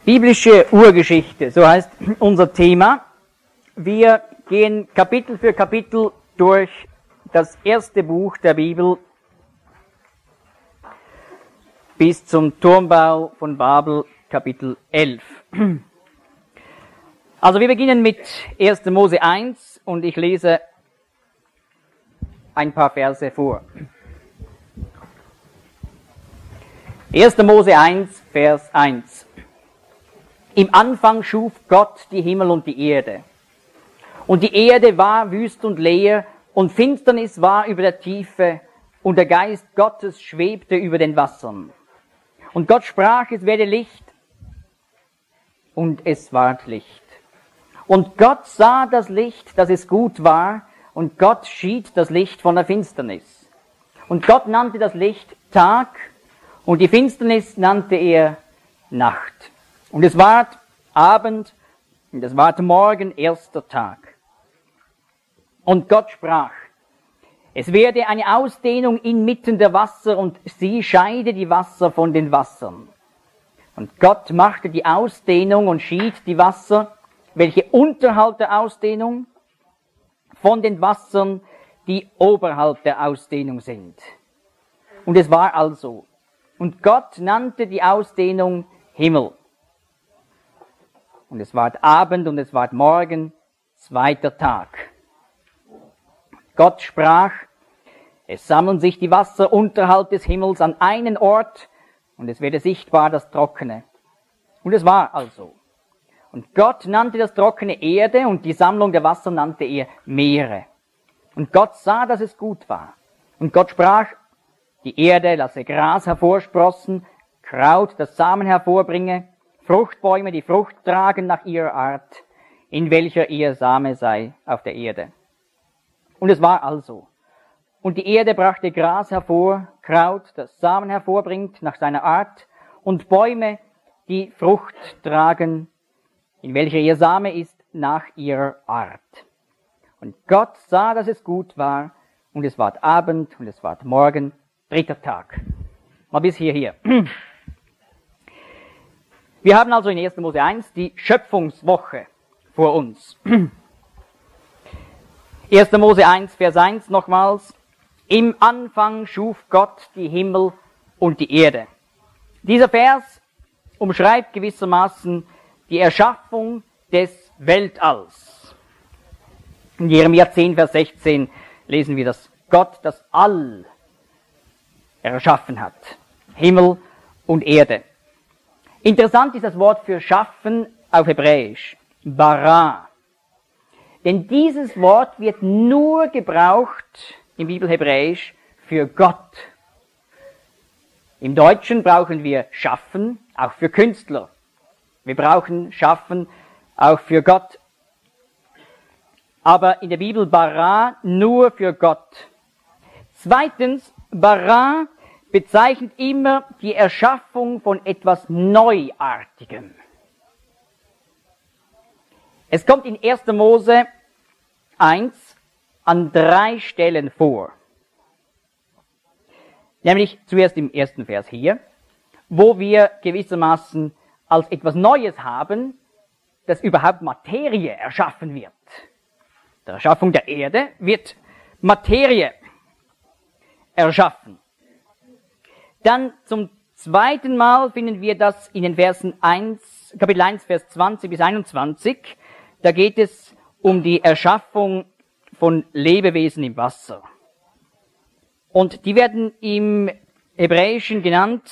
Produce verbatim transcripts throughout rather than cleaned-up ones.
Biblische Urgeschichte, so heißt unser Thema. Wir gehen Kapitel für Kapitel durch das erste Buch der Bibel bis zum Turmbau von Babel, Kapitel elf. Also wir beginnen mit erster Mose eins und ich lese ein paar Verse vor. erster Mose eins, Vers eins. Im Anfang schuf Gott die Himmel und die Erde. Und die Erde war wüst und leer, und Finsternis war über der Tiefe, und der Geist Gottes schwebte über den Wassern. Und Gott sprach, es werde Licht, und es ward Licht. Und Gott sah das Licht, dass es gut war, und Gott schied das Licht von der Finsternis. Und Gott nannte das Licht Tag, und die Finsternis nannte er Nacht. Und es ward Abend, und es ward Morgen, erster Tag. Und Gott sprach, es werde eine Ausdehnung inmitten der Wasser, und sie scheide die Wasser von den Wassern. Und Gott machte die Ausdehnung und schied die Wasser, welche unterhalb der Ausdehnung, von den Wassern, die oberhalb der Ausdehnung sind. Und es war also. Und Gott nannte die Ausdehnung Himmel. Und es ward Abend und es ward Morgen, zweiter Tag. Gott sprach, es sammeln sich die Wasser unterhalb des Himmels an einen Ort, und es werde sichtbar das Trockene. Und es war also. Und Gott nannte das Trockene Erde, und die Sammlung der Wasser nannte er Meere. Und Gott sah, dass es gut war. Und Gott sprach, die Erde lasse Gras hervorsprossen, Kraut, das Samen hervorbringe, Fruchtbäume, die Frucht tragen nach ihrer Art, in welcher ihr Same sei auf der Erde. Und es war also. Und die Erde brachte Gras hervor, Kraut, das Samen hervorbringt nach seiner Art, und Bäume, die Frucht tragen, in welcher ihr Same ist, nach ihrer Art. Und Gott sah, dass es gut war, und es ward Abend, und es ward Morgen, dritter Tag. Mal bis hierher. Wir haben also in erster Mose eins die Schöpfungswoche vor uns. erster Mose eins, Vers eins nochmals. Im Anfang schuf Gott die Himmel und die Erde. Dieser Vers umschreibt gewissermaßen die Erschaffung des Weltalls. In Jeremia zehn, Vers sechzehn lesen wir, dass Gott das All erschaffen hat. Himmel und Erde. Interessant ist das Wort für schaffen auf Hebräisch, bara. Denn dieses Wort wird nur gebraucht im Bibelhebräisch für Gott. Im Deutschen brauchen wir schaffen, auch für Künstler. Wir brauchen schaffen, auch für Gott. Aber in der Bibel bara nur für Gott. Zweitens, bara bezeichnet immer die Erschaffung von etwas Neuartigem. Es kommt in erster Mose eins an drei Stellen vor. Nämlich zuerst im ersten Vers hier, wo wir gewissermaßen als etwas Neues haben, das überhaupt Materie erschaffen wird. Der Erschaffung der Erde wird Materie erschaffen. Dann zum zweiten Mal finden wir das in den Versen eins, Kapitel eins, Vers zwanzig bis einundzwanzig. Da geht es um die Erschaffung von Lebewesen im Wasser. Und die werden im Hebräischen genannt,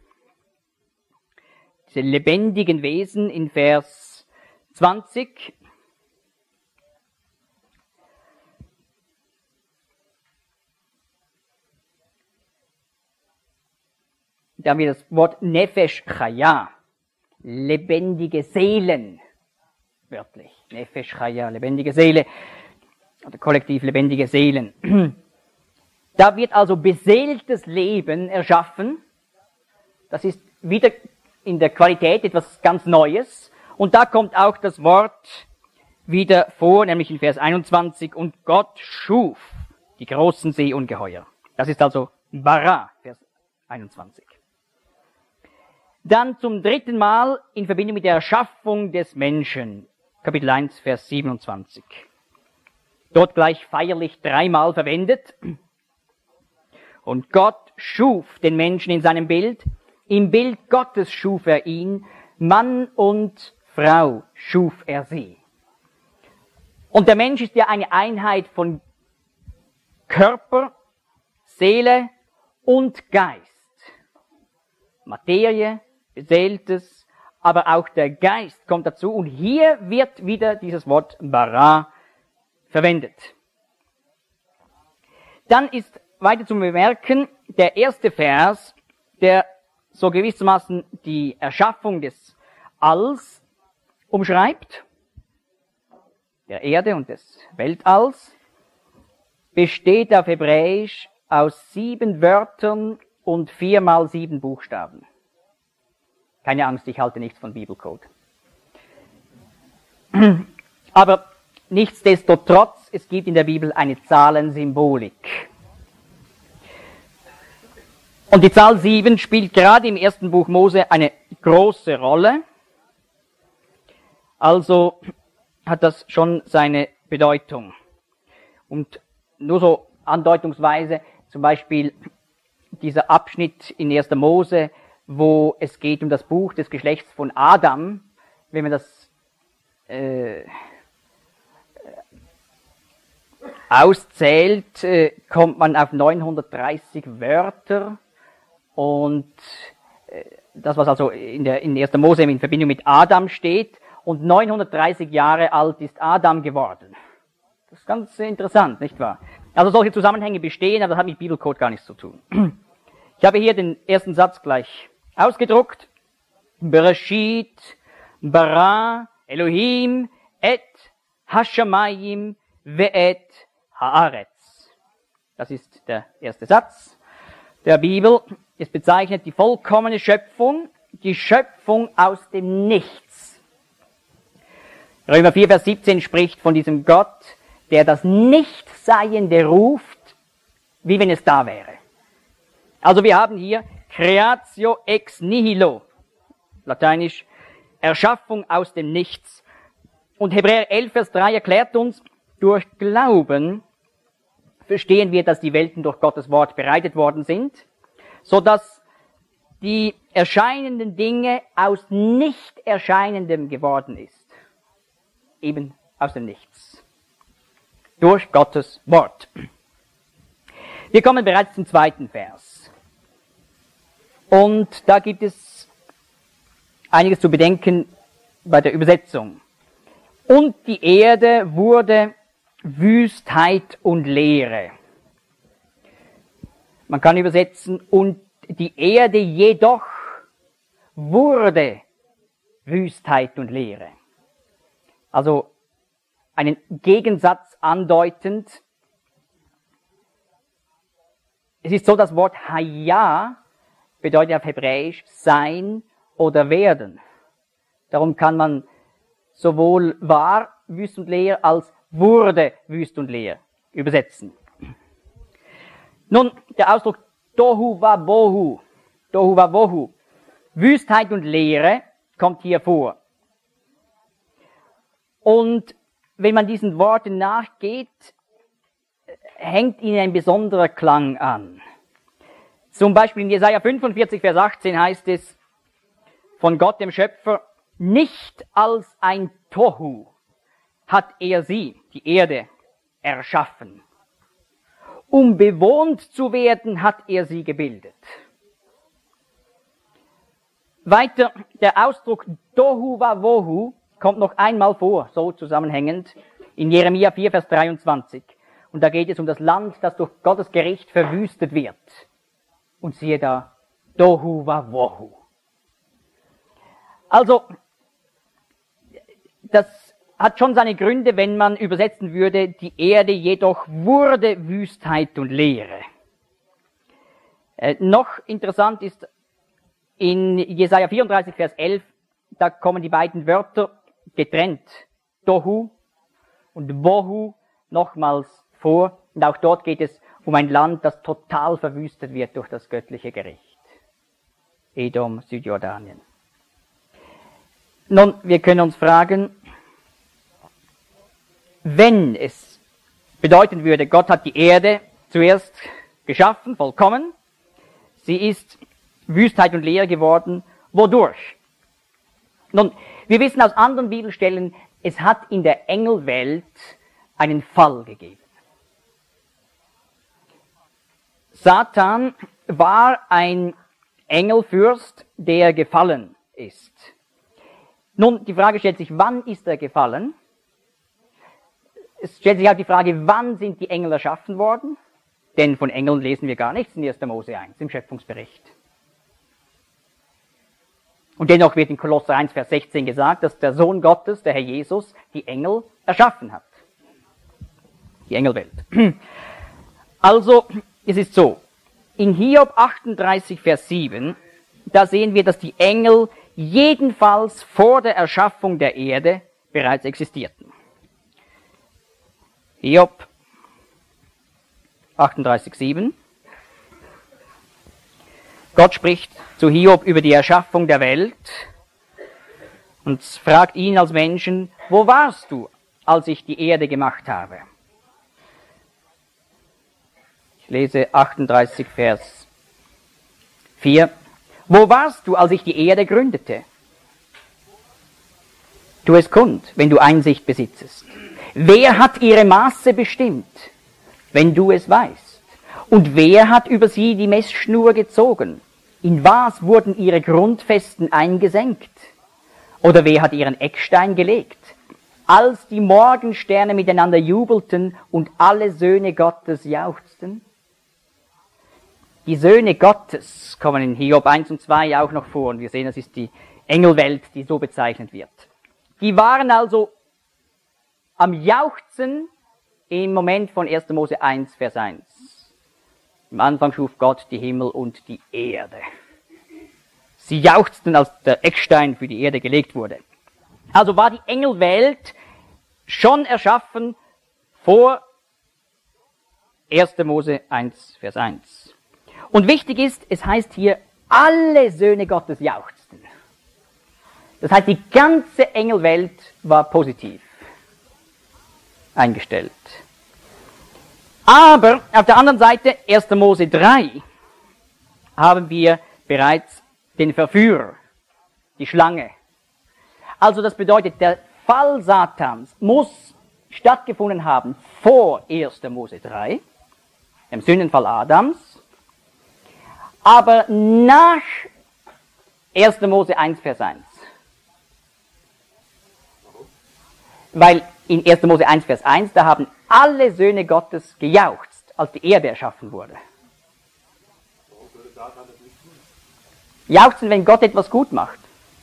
diese lebendigen Wesen in Vers zwanzig. Da haben wir das Wort Nefesh Chaya, lebendige Seelen, wörtlich. Nefesh Chaya, lebendige Seele, oder kollektiv lebendige Seelen. Da wird also beseeltes Leben erschaffen. Das ist wieder in der Qualität etwas ganz Neues. Und da kommt auch das Wort wieder vor, nämlich in Vers einundzwanzig, und Gott schuf die großen Seeungeheuer. Das ist also bara, Vers einundzwanzig. Dann zum dritten Mal in Verbindung mit der Erschaffung des Menschen. Kapitel eins, Vers siebenundzwanzig. Dort gleich feierlich dreimal verwendet. Und Gott schuf den Menschen in seinem Bild. Im Bild Gottes schuf er ihn. Mann und Frau schuf er sie. Und der Mensch ist ja eine Einheit von Körper, Seele und Geist. Materie, Beseeltes, aber auch der Geist kommt dazu. Und hier wird wieder dieses Wort bara verwendet. Dann ist weiter zu bemerken, der erste Vers, der so gewissermaßen die Erschaffung des Alls umschreibt, der Erde und des Weltalls, besteht auf Hebräisch aus sieben Wörtern und viermal sieben Buchstaben. Keine Angst, ich halte nichts von Bibelcode. Aber nichtsdestotrotz, es gibt in der Bibel eine Zahlensymbolik. Und die Zahl sieben spielt gerade im ersten Buch Mose eine große Rolle. Also hat das schon seine Bedeutung. Und nur so andeutungsweise, zum Beispiel dieser Abschnitt in erster Mose, wo es geht um das Buch des Geschlechts von Adam, wenn man das äh, auszählt, äh, kommt man auf neunhundertdreißig Wörter. Und äh, das, was also in der in erster Mose in Verbindung mit Adam steht, und neunhundertdreißig Jahre alt ist Adam geworden. Das ist ganz interessant, nicht wahr? Also solche Zusammenhänge bestehen, aber das hat mit Bibelcode gar nichts zu tun. Ich habe hier den ersten Satz gleich ausgedruckt. Bereshit, bara, Elohim, et, hashamayim, ve'et, haaretz. Das ist der erste Satz der Bibel. Es bezeichnet die vollkommene Schöpfung, die Schöpfung aus dem Nichts. Römer vier, Vers siebzehn spricht von diesem Gott, der das Nichtseiende ruft, wie wenn es da wäre. Also wir haben hier Creatio ex nihilo, lateinisch Erschaffung aus dem Nichts. Und Hebräer elf, Vers drei erklärt uns, durch Glauben verstehen wir, dass die Welten durch Gottes Wort bereitet worden sind, so dass die erscheinenden Dinge aus Nicht-Erscheinendem geworden ist. Eben aus dem Nichts. Durch Gottes Wort. Wir kommen bereits zum zweiten Vers. Und da gibt es einiges zu bedenken bei der Übersetzung. Und die Erde wurde Wüstheit und Leere. Man kann übersetzen, und die Erde jedoch wurde Wüstheit und Leere. Also einen Gegensatz andeutend. Es ist so, das Wort Haya bedeutet auf Hebräisch sein oder werden. Darum kann man sowohl war wüst und leer als wurde wüst und leer übersetzen. Nun, der Ausdruck Tohu wa Bohu, Tohu wa Bohu, Wüstheit und Leere kommt hier vor. Und wenn man diesen Worten nachgeht, hängt ihnen ein besonderer Klang an. Zum Beispiel in Jesaja fünfundvierzig, Vers achtzehn heißt es von Gott, dem Schöpfer, nicht als ein Tohu hat er sie, die Erde, erschaffen. Um bewohnt zu werden, hat er sie gebildet. Weiter, der Ausdruck Tohu wa Wohu kommt noch einmal vor, so zusammenhängend, in Jeremia vier, Vers dreiundzwanzig. Und da geht es um das Land, das durch Gottes Gericht verwüstet wird. Und siehe da, Tohu wa Wohu. Also, das hat schon seine Gründe, wenn man übersetzen würde, die Erde jedoch wurde Wüstheit und Leere. Äh, noch interessant ist, in Jesaja vierunddreißig, Vers elf, da kommen die beiden Wörter getrennt, Tohu und Wohu, nochmals vor. Und auch dort geht es um ein Land, das total verwüstet wird durch das göttliche Gericht. Edom, Südjordanien. Nun, wir können uns fragen, wenn es bedeuten würde, Gott hat die Erde zuerst geschaffen, vollkommen, sie ist Wüstheit und Leere geworden, wodurch? Nun, wir wissen aus anderen Bibelstellen, es hat in der Engelwelt einen Fall gegeben. Satan war ein Engelfürst, der gefallen ist. Nun, die Frage stellt sich, wann ist er gefallen? Es stellt sich auch die Frage, wann sind die Engel erschaffen worden? Denn von Engeln lesen wir gar nichts in erster Mose eins, im Schöpfungsbericht. Und dennoch wird in Kolosser eins, Vers sechzehn gesagt, dass der Sohn Gottes, der Herr Jesus, die Engel erschaffen hat. Die Engelwelt. Also, es ist so, in Hiob achtunddreißig, Vers sieben, da sehen wir, dass die Engel jedenfalls vor der Erschaffung der Erde bereits existierten. Hiob achtunddreißig, sieben. Gott spricht zu Hiob über die Erschaffung der Welt und fragt ihn als Menschen, wo warst du, als ich die Erde gemacht habe? Ich lese achtunddreißig, Vers vier. Wo warst du, als ich die Erde gründete? Tu es kund, wenn du Einsicht besitzest. Wer hat ihre Maße bestimmt, wenn du es weißt? Und wer hat über sie die Messschnur gezogen? In was wurden ihre Grundfesten eingesenkt? Oder wer hat ihren Eckstein gelegt? Als die Morgensterne miteinander jubelten und alle Söhne Gottes jauchzten? Die Söhne Gottes kommen in Hiob eins und zwei auch noch vor. Und wir sehen, das ist die Engelwelt, die so bezeichnet wird. Die waren also am Jauchzen im Moment von erster Mose eins, Vers eins. Am Anfang schuf Gott die Himmel und die Erde. Sie jauchzten, als der Eckstein für die Erde gelegt wurde. Also war die Engelwelt schon erschaffen vor erster Mose eins, Vers eins. Und wichtig ist, es heißt hier, alle Söhne Gottes jauchzten. Das heißt, die ganze Engelwelt war positiv eingestellt. Aber auf der anderen Seite, erster Mose drei, haben wir bereits den Verführer, die Schlange. Also das bedeutet, der Fall Satans muss stattgefunden haben vor erster Mose drei, dem Sündenfall Adams, aber nach erster Mose eins, Vers eins. Weil in erster Mose eins, Vers eins, da haben alle Söhne Gottes gejauchzt, als die Erde erschaffen wurde. Jauchzen, wenn Gott etwas gut macht.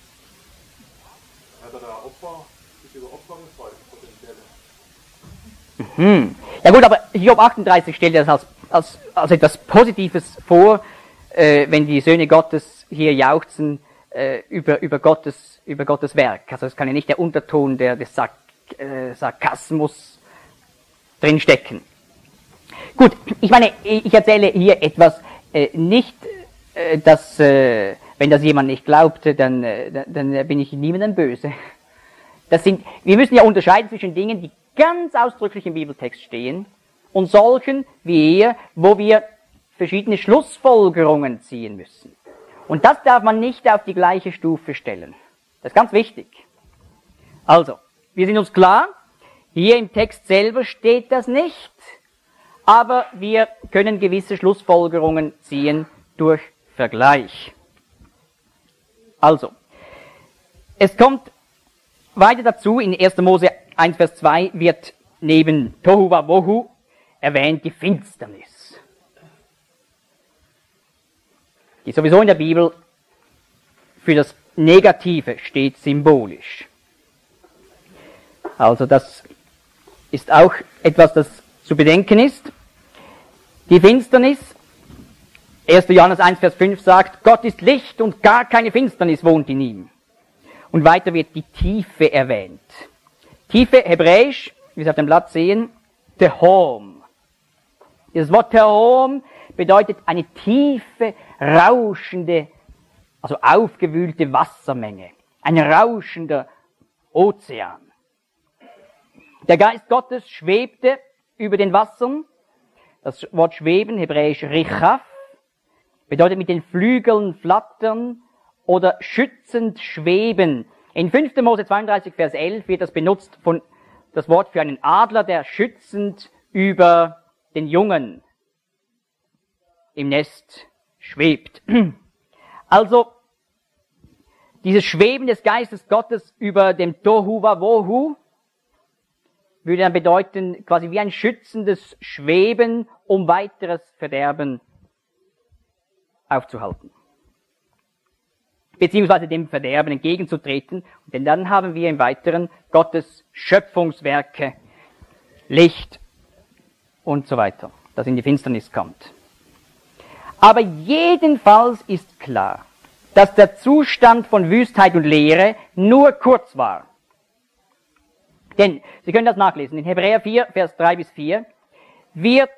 Mhm. Ja gut, aber Hiob achtunddreißig stellt das als, als, als etwas Positives vor, äh, wenn die Söhne Gottes hier jauchzen äh, über, über, Gottes, über Gottes Werk. Also es kann ja nicht der Unterton der, des Sark, äh, Sarkasmus drinstecken. Gut, ich meine, ich erzähle hier etwas, äh, nicht, äh, dass, äh, wenn das jemand nicht glaubte, dann, äh, dann bin ich niemandem böse. Das sind, wir müssen ja unterscheiden zwischen Dingen, die ganz ausdrücklich im Bibeltext stehen, und solchen wie hier, wo wir verschiedene Schlussfolgerungen ziehen müssen. Und das darf man nicht auf die gleiche Stufe stellen. Das ist ganz wichtig. Also, wir sind uns klar, hier im Text selber steht das nicht, aber wir können gewisse Schlussfolgerungen ziehen durch Vergleich. Also, es kommt weiter dazu, in erster Mose eins, Vers zwei wird neben Tohu Wabohu erwähnt die Finsternis, die sowieso in der Bibel für das Negative steht symbolisch. Also das ist auch etwas, das zu bedenken ist. Die Finsternis, erster Johannes eins, Vers fünf sagt, Gott ist Licht und gar keine Finsternis wohnt in ihm. Und weiter wird die Tiefe erwähnt. Tiefe, hebräisch, wie Sie auf dem Blatt sehen, Tehom. Das Wort Tehom bedeutet eine tiefe, rauschende, also aufgewühlte Wassermenge. ein rauschender Ozean. Der Geist Gottes schwebte über den Wassern. Das Wort schweben, hebräisch richaf, bedeutet mit den Flügeln flattern oder schützend schweben. In fünfter Mose zweiunddreißig, Vers elf wird das benutzt von das Wort für einen Adler, der schützend über den Jungen im Nest schwebt. Also, dieses Schweben des Geistes Gottes über dem Tohu Wabohu würde dann bedeuten, quasi wie ein schützendes Schweben, um weiteres Verderben aufzuhalten. Beziehungsweise dem Verderben entgegenzutreten. Denn dann haben wir im Weiteren Gottes Schöpfungswerke, Licht und so weiter, das in die Finsternis kommt. Aber jedenfalls ist klar, dass der Zustand von Wüstheit und Leere nur kurz war. Denn, Sie können das nachlesen, in Hebräer vier, Vers drei bis vier, wird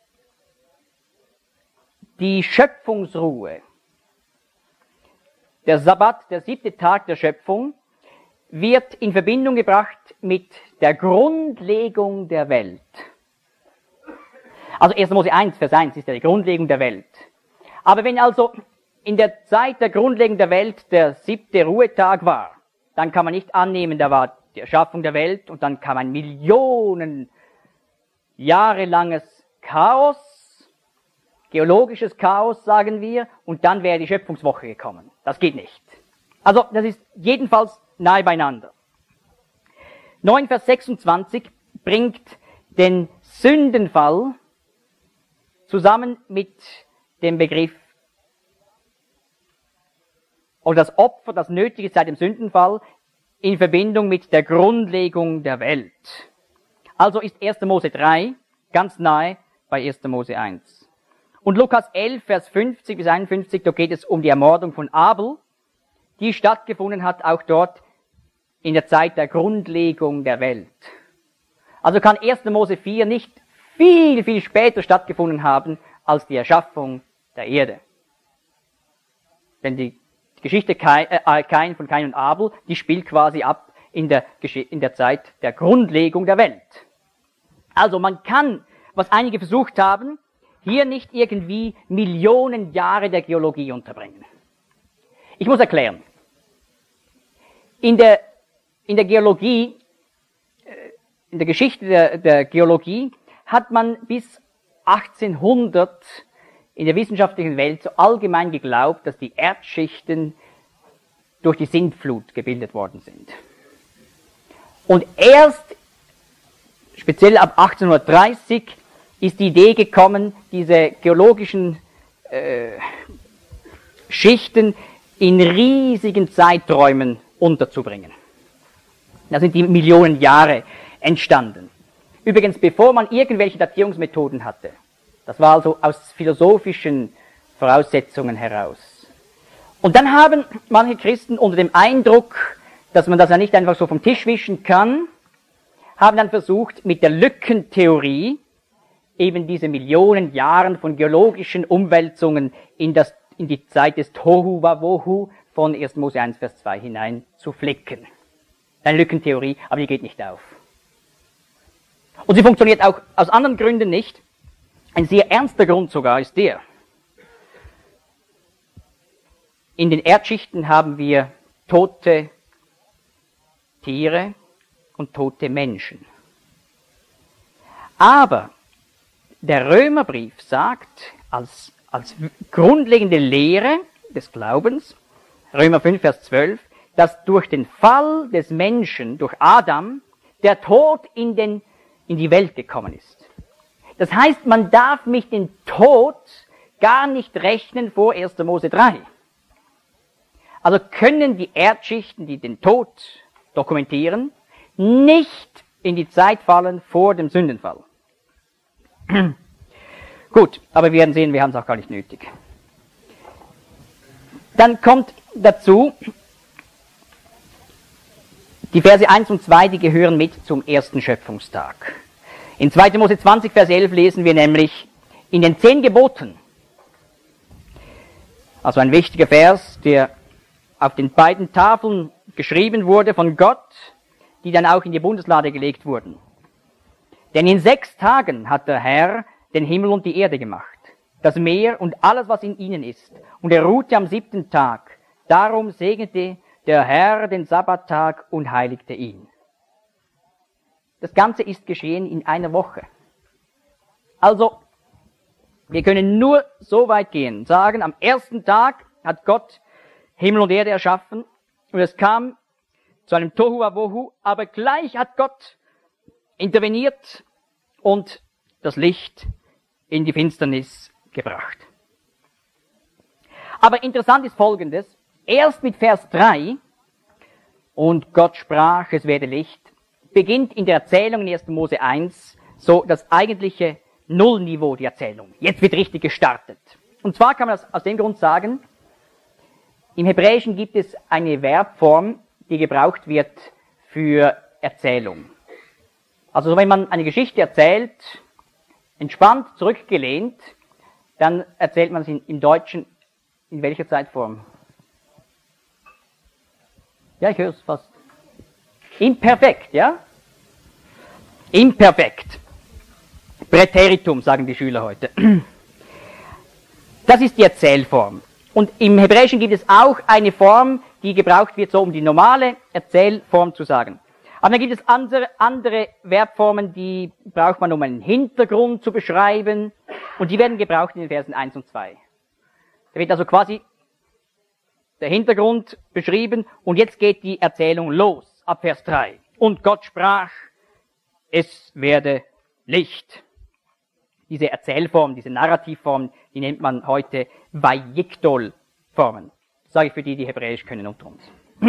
die Schöpfungsruhe, der Sabbat, der siebte Tag der Schöpfung, wird in Verbindung gebracht mit der Grundlegung der Welt. Also erster Mose eins, Vers eins ist ja die Grundlegung der Welt. Aber wenn also in der Zeit der Grundlegung der Welt der siebte Ruhetag war, dann kann man nicht annehmen, da war die Erschaffung der Welt und dann kam ein Millionen Jahre langes Chaos, geologisches Chaos, sagen wir, und dann wäre die Schöpfungswoche gekommen. Das geht nicht. Also, das ist jedenfalls nahe beieinander. neun Vers sechsundzwanzig bringt den Sündenfall zusammen mit dem Begriff, oder das Opfer, das nötig ist seit dem Sündenfall, in Verbindung mit der Grundlegung der Welt. Also ist erster Mose drei ganz nahe bei erster Mose eins. Und Lukas elf, Vers fünfzig bis einundfünfzig, da geht es um die Ermordung von Abel, die stattgefunden hat auch dort in der Zeit der Grundlegung der Welt. Also kann erster Mose vier nicht viel, viel später stattgefunden haben als die Erschaffung der Erde. Denn die Geschichte Kain, äh, Kain von Kain und Abel, die spielt quasi ab in der, in der Zeit der Grundlegung der Welt. Also man kann, was einige versucht haben, hier nicht irgendwie Millionen Jahre der Geologie unterbringen. Ich muss erklären. In der, in der Geologie, in der Geschichte der, der Geologie hat man bis achtzehnhundert in der wissenschaftlichen Welt so allgemein geglaubt, dass die Erdschichten durch die Sintflut gebildet worden sind. Und erst, speziell ab achtzehnhundertdreißig, ist die Idee gekommen, diese geologischen äh, Schichten in riesigen Zeiträumen unterzubringen. Da sind die Millionen Jahre entstanden. Übrigens, bevor man irgendwelche Datierungsmethoden hatte. Das war also aus philosophischen Voraussetzungen heraus. Und dann haben manche Christen unter dem Eindruck, dass man das ja nicht einfach so vom Tisch wischen kann, haben dann versucht, mit der Lückentheorie eben diese Millionen Jahren von geologischen Umwälzungen in, das, in die Zeit des Tohu Wabohu von erster Mose eins, Vers zwei hinein zu flicken. Eine Lückentheorie, aber die geht nicht auf. Und sie funktioniert auch aus anderen Gründen nicht. Ein sehr ernster Grund sogar ist der. In den Erdschichten haben wir tote Tiere und tote Menschen. Aber der Römerbrief sagt, als, als grundlegende Lehre des Glaubens, Römer fünf, Vers zwölf, dass durch den Fall des Menschen, durch Adam, der Tod in, den, in die Welt gekommen ist. Das heißt, man darf mit dem Tod gar nicht rechnen vor erster Mose drei. Also können die Erdschichten, die den Tod dokumentieren, nicht in die Zeit fallen vor dem Sündenfall. Gut, aber wir werden sehen, wir haben es auch gar nicht nötig. Dann kommt dazu, die Verse eins und zwei, die gehören mit zum ersten Schöpfungstag. In zweiter Mose zwanzig, Vers elf lesen wir nämlich, in den zehn Geboten, also ein wichtiger Vers, der auf den beiden Tafeln geschrieben wurde von Gott, die dann auch in die Bundeslade gelegt wurden. Denn in sechs Tagen hat der Herr den Himmel und die Erde gemacht, das Meer und alles, was in ihnen ist. Und er ruhte am siebten Tag. Darum segnete der Herr den Sabbattag und heiligte ihn. Das Ganze ist geschehen in einer Woche. Also, wir können nur so weit gehen, sagen, am ersten Tag hat Gott Himmel und Erde erschaffen und es kam zu einem Tohu Wabohu, aber gleich hat Gott interveniert und das Licht in die Finsternis gebracht. Aber interessant ist Folgendes, erst mit Vers drei, und Gott sprach, es werde Licht, beginnt in der Erzählung in erster Mose eins so das eigentliche Nullniveau der Erzählung. Jetzt wird richtig gestartet. Und zwar kann man das aus dem Grund sagen, im Hebräischen gibt es eine Verbform, die gebraucht wird für Erzählung. Also wenn man eine Geschichte erzählt, entspannt, zurückgelehnt, dann erzählt man es in, im Deutschen in welcher Zeitform? Ja, ich höre es fast. Imperfekt, ja? Imperfekt. Präteritum, sagen die Schüler heute. Das ist die Erzählform. Und im Hebräischen gibt es auch eine Form, die gebraucht wird, so um die normale Erzählform zu sagen. Aber dann gibt es andere, andere Verbformen, die braucht man, um einen Hintergrund zu beschreiben. Und die werden gebraucht in den Versen eins und zwei. Da wird also quasi der Hintergrund beschrieben und jetzt geht die Erzählung los, ab Vers drei. Und Gott sprach, es werde Licht. Diese Erzählform, diese Narrativform, die nennt man heute Vayikdol-Formen. Das sage ich für die, die Hebräisch können unter uns.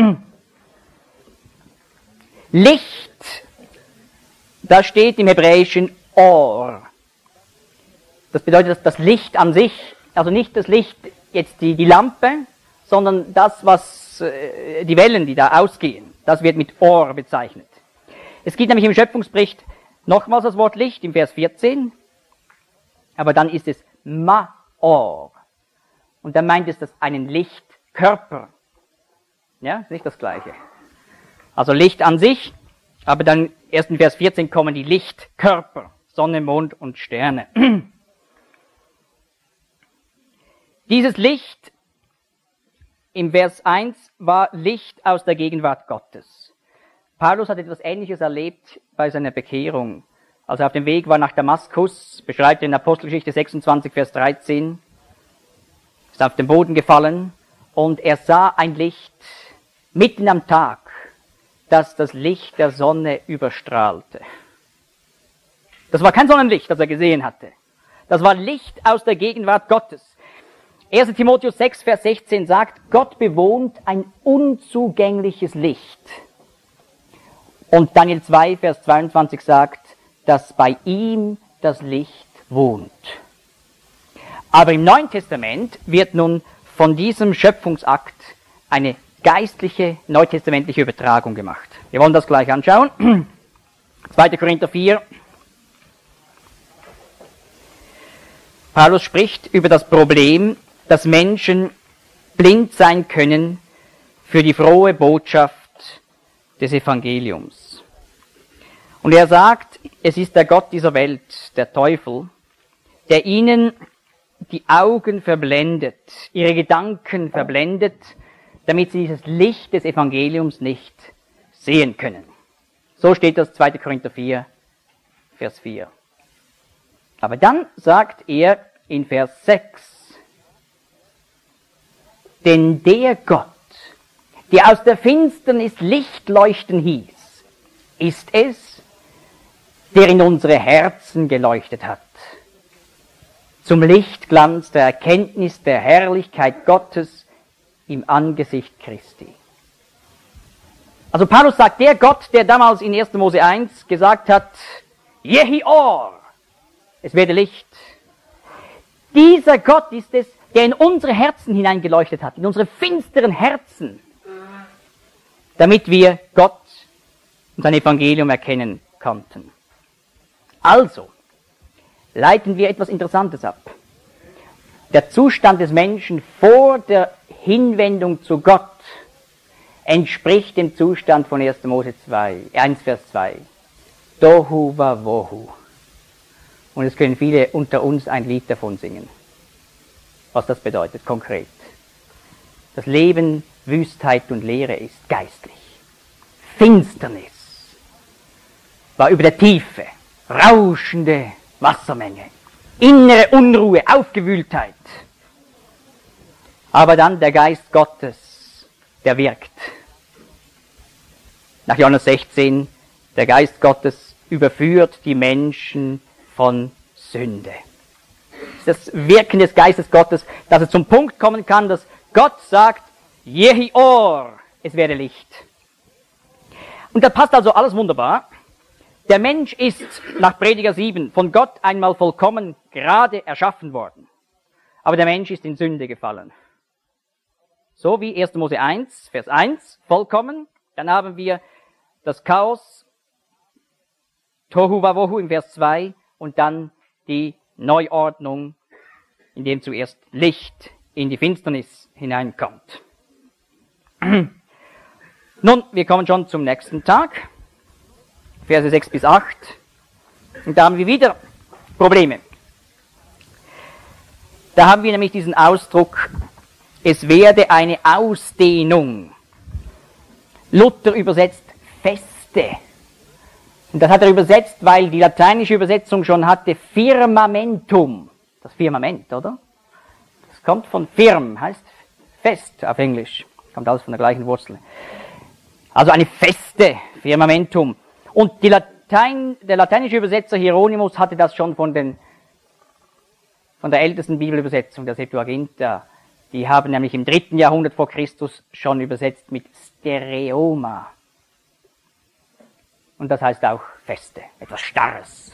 Licht, da steht im Hebräischen Or. Das bedeutet, dass das Licht an sich, also nicht das Licht, jetzt die, die Lampe, sondern das, was, äh, die Wellen, die da ausgehen, das wird mit Or bezeichnet. Es gibt nämlich im Schöpfungsbericht nochmals das Wort Licht, im Vers vierzehn, aber dann ist es Maor. Und dann meint es das einen Lichtkörper. Ja, ist nicht das Gleiche. Also Licht an sich, aber dann erst in Vers vierzehn kommen die Lichtkörper, Sonne, Mond und Sterne. Dieses Licht im Vers eins war Licht aus der Gegenwart Gottes. Paulus hat etwas Ähnliches erlebt bei seiner Bekehrung. Als er auf dem Weg war nach Damaskus, beschreibt er in Apostelgeschichte sechsundzwanzig, Vers dreizehn, ist auf den Boden gefallen und er sah ein Licht mitten am Tag, das das Licht der Sonne überstrahlte. Das war kein Sonnenlicht, das er gesehen hatte. Das war Licht aus der Gegenwart Gottes. erster Timotheus sechs, Vers sechzehn sagt, Gott bewohnt ein unzugängliches Licht. Und Daniel zwei, Vers zweiundzwanzig sagt, dass bei ihm das Licht wohnt. Aber im Neuen Testament wird nun von diesem Schöpfungsakt eine geistliche, neutestamentliche Übertragung gemacht. Wir wollen das gleich anschauen. zweiter Korinther vier. Paulus spricht über das Problem, dass Menschen blind sein können für die frohe Botschaft des Evangeliums. Und er sagt, es ist der Gott dieser Welt, der Teufel, der ihnen die Augen verblendet, ihre Gedanken verblendet, damit sie dieses Licht des Evangeliums nicht sehen können. So steht das zweiter Korinther vier, Vers vier. Aber dann sagt er in Vers sechs, denn der Gott, der aus der Finsternis Licht leuchten hieß, ist es, der in unsere Herzen geleuchtet hat, zum Lichtglanz der Erkenntnis der Herrlichkeit Gottes im Angesicht Christi. Also Paulus sagt, der Gott, der damals in erster Mose eins gesagt hat, Yehi Or, es werde Licht. Dieser Gott ist es, der in unsere Herzen hineingeleuchtet hat, in unsere finsteren Herzen, damit wir Gott und sein Evangelium erkennen konnten. Also, leiten wir etwas Interessantes ab. Der Zustand des Menschen vor der Hinwendung zu Gott entspricht dem Zustand von erster Mose zwei, eins Vers zwei. Tohu wabohu. Und es können viele unter uns ein Lied davon singen. Was das bedeutet konkret. Das Leben Wüstheit und Leere ist geistlich. Finsternis war über der Tiefe, rauschende Wassermenge, innere Unruhe, Aufgewühltheit. Aber dann der Geist Gottes, der wirkt. Nach Johannes sechzehn, der Geist Gottes überführt die Menschen von Sünde. Das ist das Wirken des Geistes Gottes, dass es zum Punkt kommen kann, dass Gott sagt, Jehi Or, es werde Licht. Und das passt also alles wunderbar. Der Mensch ist nach Prediger sieben von Gott einmal vollkommen gerade erschaffen worden. Aber der Mensch ist in Sünde gefallen. So wie erster Mose eins, Vers eins, vollkommen. Dann haben wir das Chaos, Tohu Wabohu im Vers zwei und dann die Neuordnung, in dem zuerst Licht in die Finsternis hineinkommt. Nun, wir kommen schon zum nächsten Tag, Verse sechs bis acht, und da haben wir wieder Probleme. Da haben wir nämlich diesen Ausdruck, es werde eine Ausdehnung. Luther übersetzt Feste. Und das hat er übersetzt, weil die lateinische Übersetzung schon hatte Firmamentum. Das Firmament, oder? Das kommt von firm, heißt fest auf Englisch. Kommt alles von der gleichen Wurzel. Also eine Feste, Firmamentum. Und die Latein, der lateinische Übersetzer Hieronymus hatte das schon von, den, von der ältesten Bibelübersetzung, der Septuaginta. Die haben nämlich im dritten Jahrhundert vor Christus schon übersetzt mit Stereoma. Und das heißt auch Feste, etwas Starres.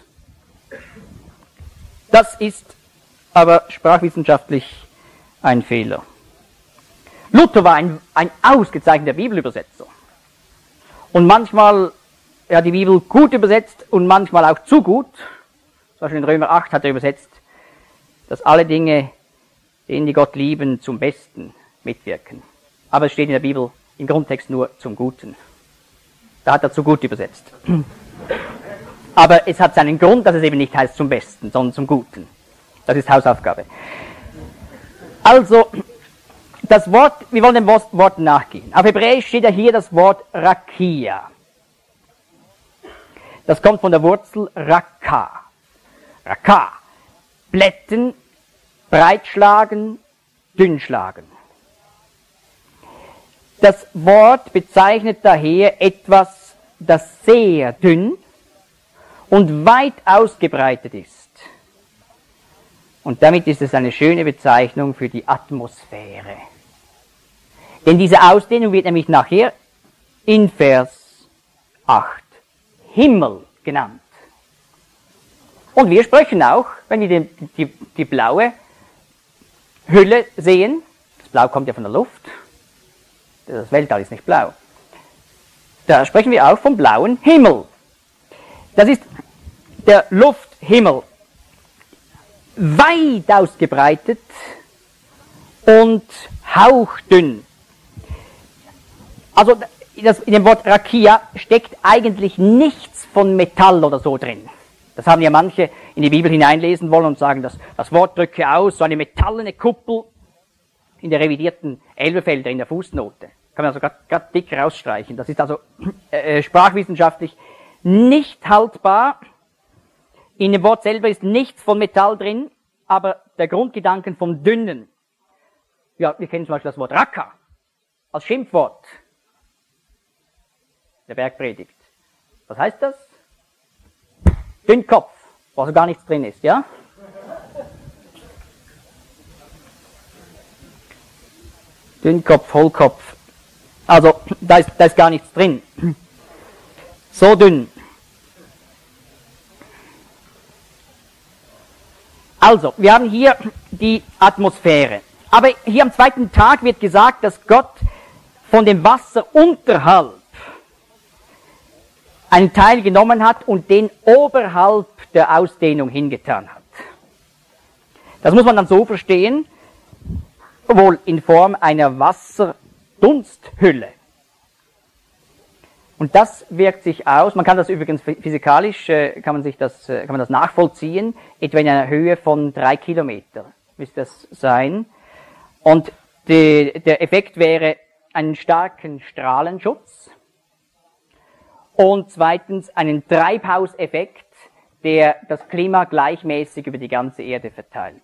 Das ist aber sprachwissenschaftlich ein Fehler. Luther war ein, ein ausgezeichneter Bibelübersetzer. Und manchmal, er hat die Bibel gut übersetzt und manchmal auch zu gut. Zum Beispiel in Römer acht hat er übersetzt, dass alle Dinge, denen die Gott lieben, zum Besten mitwirken. Aber es steht in der Bibel im Grundtext nur zum Guten. Da hat er zu gut übersetzt. Aber es hat seinen Grund, dass es eben nicht heißt zum Besten, sondern zum Guten. Das ist Hausaufgabe. Also, das Wort, wir wollen dem Wort nachgehen. Auf Hebräisch steht ja hier das Wort Rakia. Das kommt von der Wurzel Raka. Raka. Blätten, breitschlagen, dünnschlagen. Das Wort bezeichnet daher etwas, das sehr dünn und weit ausgebreitet ist. Und damit ist es eine schöne Bezeichnung für die Atmosphäre. Denn diese Ausdehnung wird nämlich nachher in Vers acht Himmel genannt. Und wir sprechen auch, wenn wir die, die, die blaue Hülle sehen, das Blau kommt ja von der Luft, das Weltall ist nicht blau, da sprechen wir auch vom blauen Himmel. Das ist der Lufthimmel, weit ausgebreitet und hauchdünn. Also das, in dem Wort Rakia steckt eigentlich nichts von Metall oder so drin. Das haben ja manche in die Bibel hineinlesen wollen und sagen, dass das Wort drücke aus, so eine metallene Kuppel in der revidierten Elberfelder in der Fußnote. Kann man also gerade dick rausstreichen. Das ist also äh, sprachwissenschaftlich nicht haltbar. In dem Wort selber ist nichts von Metall drin, aber der Grundgedanken vom Dünnen. Ja, wir kennen zum Beispiel das Wort Raka als Schimpfwort der Bergpredigt. Was heißt das? Dünnkopf, wo also gar nichts drin ist, ja? Dünnkopf, Hohlkopf. Also, da ist, da ist gar nichts drin. So dünn. Also, wir haben hier die Atmosphäre. Aber hier am zweiten Tag wird gesagt, dass Gott von dem Wasser unterhalb einen Teil genommen hat und den oberhalb der Ausdehnung hingetan hat. Das muss man dann so verstehen, wohl in Form einer Wasserdunsthülle. Und das wirkt sich aus, man kann das übrigens physikalisch, äh, kann man sich das, äh, kann man das nachvollziehen, etwa in einer Höhe von drei Kilometer müsste das sein. Und die, der Effekt wäre einen starken Strahlenschutz und zweitens einen Treibhauseffekt, der das Klima gleichmäßig über die ganze Erde verteilt.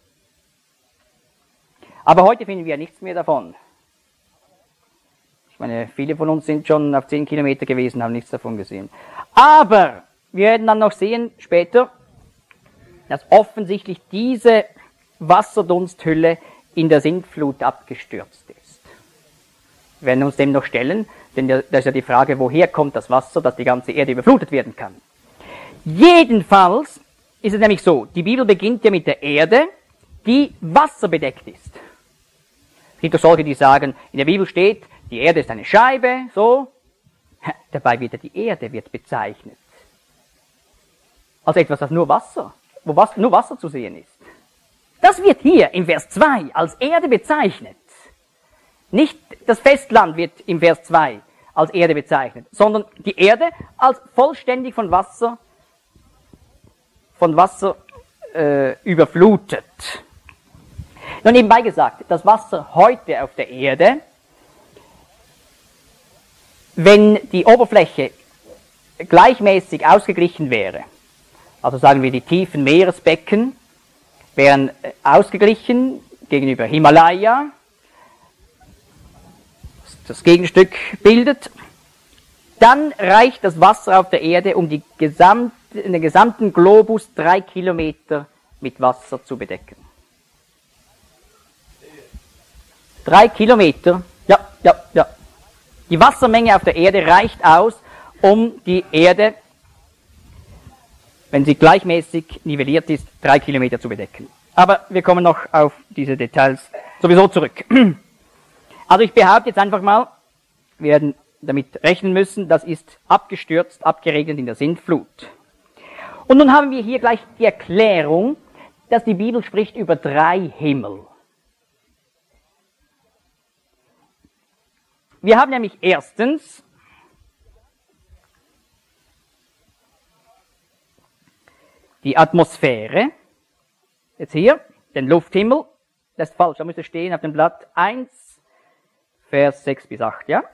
Aber heute finden wir ja nichts mehr davon. Ich meine, viele von uns sind schon auf zehn Kilometer gewesen, haben nichts davon gesehen. Aber wir werden dann noch sehen später, dass offensichtlich diese Wasserdunsthülle in der Sintflut abgestürzt ist. Wir werden uns dem noch stellen, denn da ist ja die Frage, woher kommt das Wasser, dass die ganze Erde überflutet werden kann. Jedenfalls ist es nämlich so, die Bibel beginnt ja mit der Erde, die wasserbedeckt ist. Es gibt auch solche, die sagen, in der Bibel steht, die Erde ist eine Scheibe, so. Dabei wird ja die Erde wird bezeichnet. Als etwas, das nur Wasser, wo Wasser, nur Wasser zu sehen ist. Das wird hier im Vers zwei als Erde bezeichnet. Nicht das Festland wird im Vers zwei als Erde bezeichnet, sondern die Erde als vollständig von Wasser, von Wasser äh, überflutet. Nun nebenbei gesagt, das Wasser heute auf der Erde, wenn die Oberfläche gleichmäßig ausgeglichen wäre, also sagen wir die tiefen Meeresbecken wären ausgeglichen gegenüber Himalaya, das Gegenstück bildet, dann reicht das Wasser auf der Erde, um die gesamte, den gesamten Globus drei Kilometer mit Wasser zu bedecken. Drei Kilometer, ja, ja, ja. Die Wassermenge auf der Erde reicht aus, um die Erde, wenn sie gleichmäßig nivelliert ist, drei Kilometer zu bedecken. Aber wir kommen noch auf diese Details sowieso zurück. Also ich behaupte jetzt einfach mal, wir werden damit rechnen müssen, das ist abgestürzt, abgeregnet in der Sintflut. Und nun haben wir hier gleich die Erklärung, dass die Bibel spricht über drei Himmel. Wir haben nämlich erstens die Atmosphäre, jetzt hier, den Lufthimmel, das ist falsch, da müsste stehen auf dem Blatt eins, Vers sechs bis acht, ja.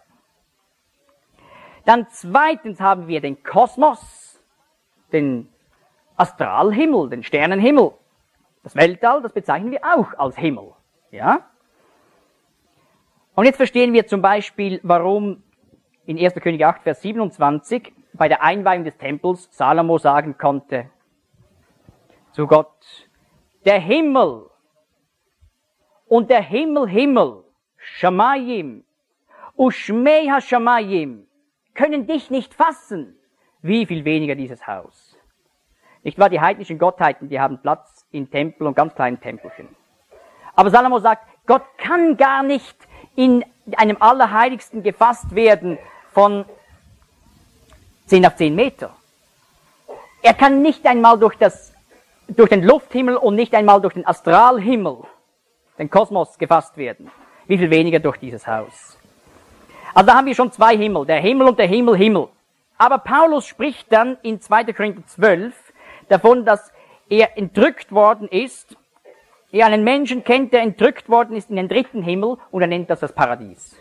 Dann zweitens haben wir den Kosmos, den Astralhimmel, den Sternenhimmel. Das Weltall, das bezeichnen wir auch als Himmel, ja. Und jetzt verstehen wir zum Beispiel, warum in erster Könige acht, Vers siebenundzwanzig bei der Einweihung des Tempels Salomo sagen konnte zu Gott, der Himmel und der Himmel, Himmel, Shamayim, Ushmei ha-Shamayim, können dich nicht fassen, wie viel weniger dieses Haus. Nicht wahr, die heidnischen Gottheiten, die haben Platz in Tempel und ganz kleinen Tempelchen. Aber Salomo sagt, Gott kann gar nicht in einem Allerheiligsten gefasst werden von zehn auf zehn Meter. Er kann nicht einmal durch, das, durch den Lufthimmel und nicht einmal durch den Astralhimmel, den Kosmos, gefasst werden. Wie viel weniger durch dieses Haus. Also da haben wir schon zwei Himmel, der Himmel und der Himmel, Himmel. Aber Paulus spricht dann in zweiter Korinther zwölf davon, dass er entrückt worden ist, er einen Menschen kennt, der entrückt worden ist in den dritten Himmel, und er nennt das das Paradies.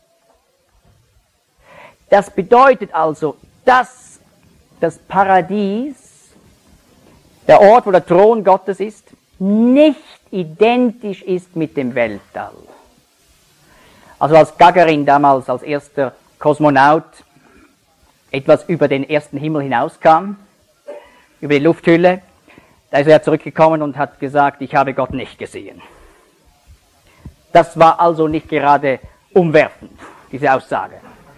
Das bedeutet also, dass das Paradies, der Ort, wo der Thron Gottes ist, nicht identisch ist mit dem Weltall. Also als Gagarin damals als erster Kosmonaut etwas über den ersten Himmel hinauskam, über die Lufthülle, da ist er zurückgekommen und hat gesagt, ich habe Gott nicht gesehen. Das war also nicht gerade umwerfend, diese Aussage.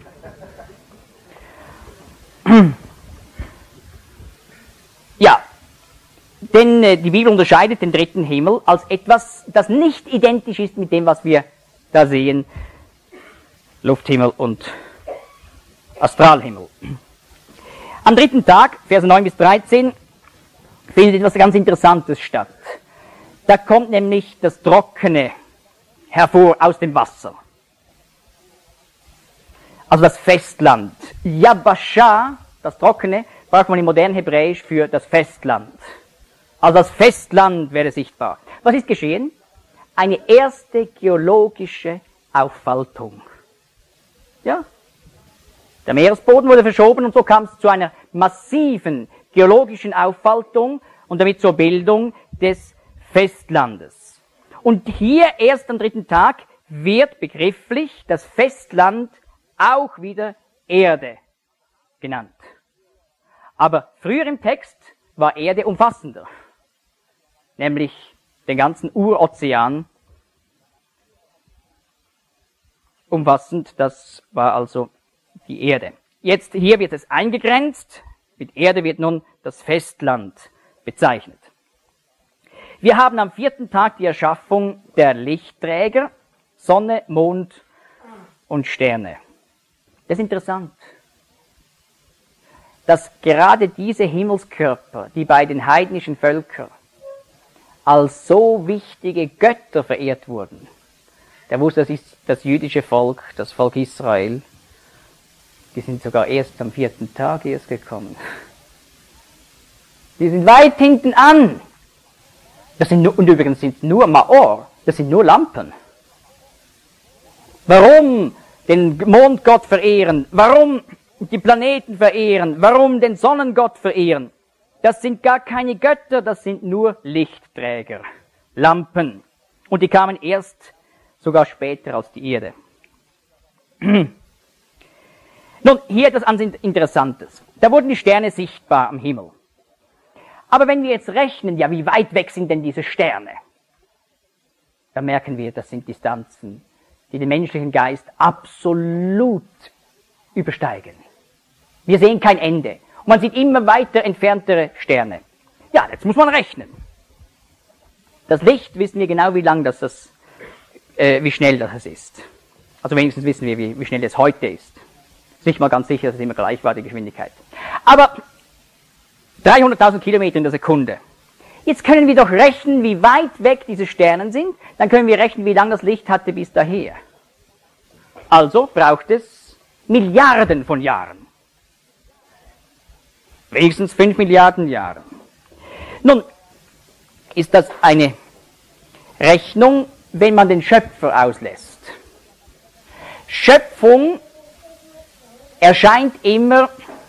Ja, denn äh, die Bibel unterscheidet den dritten Himmel als etwas, das nicht identisch ist mit dem, was wir da sehen, Lufthimmel und Astralhimmel. Am dritten Tag, Verse neun bis dreizehn, findet etwas ganz Interessantes statt. Da kommt nämlich das Trockene hervor aus dem Wasser. Also das Festland Yabasha, das Trockene, braucht man im modernen Hebräisch für das Festland. Also das Festland wäre sichtbar. Was ist geschehen? Eine erste geologische Auffaltung. Ja. Der Meeresboden wurde verschoben und so kam es zu einer massiven geologischen Auffaltung und damit zur Bildung des Festlandes. Und hier erst am dritten Tag wird begrifflich das Festland auch wieder Erde genannt. Aber früher im Text war Erde umfassender, nämlich den ganzen Urozean umfassend, das war also die Erde. Jetzt hier wird es eingegrenzt, mit Erde wird nun das Festland bezeichnet. Wir haben am vierten Tag die Erschaffung der Lichtträger, Sonne, Mond und Sterne. Das ist interessant, dass gerade diese Himmelskörper, die bei den heidnischen Völkern als so wichtige Götter verehrt wurden. Der wusste, das ist das jüdische Volk, das Volk Israel. Die sind sogar erst am vierten Tag erst gekommen. Die sind weit hinten an. Das sind nur, und übrigens sind nur Maor, das sind nur Lampen. Warum den Mondgott verehren? Warum die Planeten verehren? Warum den Sonnengott verehren? Das sind gar keine Götter, das sind nur Lichtträger, Lampen. Und die kamen erst sogar später als die Erde. Nun, hier etwas Interessantes. Da wurden die Sterne sichtbar am Himmel. Aber wenn wir jetzt rechnen, ja, wie weit weg sind denn diese Sterne? Dann merken wir, das sind Distanzen, die den menschlichen Geist absolut übersteigen. Wir sehen kein Ende. Und man sieht immer weiter entferntere Sterne. Ja, jetzt muss man rechnen. Das Licht wissen wir genau, wie lang das, das äh, wie schnell das ist. Also wenigstens wissen wir, wie, wie schnell es heute ist. Ist nicht mal ganz sicher, dass es immer gleich war, die Geschwindigkeit. Aber dreihunderttausend Kilometer in der Sekunde. Jetzt können wir doch rechnen, wie weit weg diese Sterne sind. Dann können wir rechnen, wie lange das Licht hatte bis daher. Also braucht es Milliarden von Jahren. Wenigstens fünf Milliarden Jahre. Nun, ist das eine Rechnung, wenn man den Schöpfer auslässt. Schöpfung erscheint immer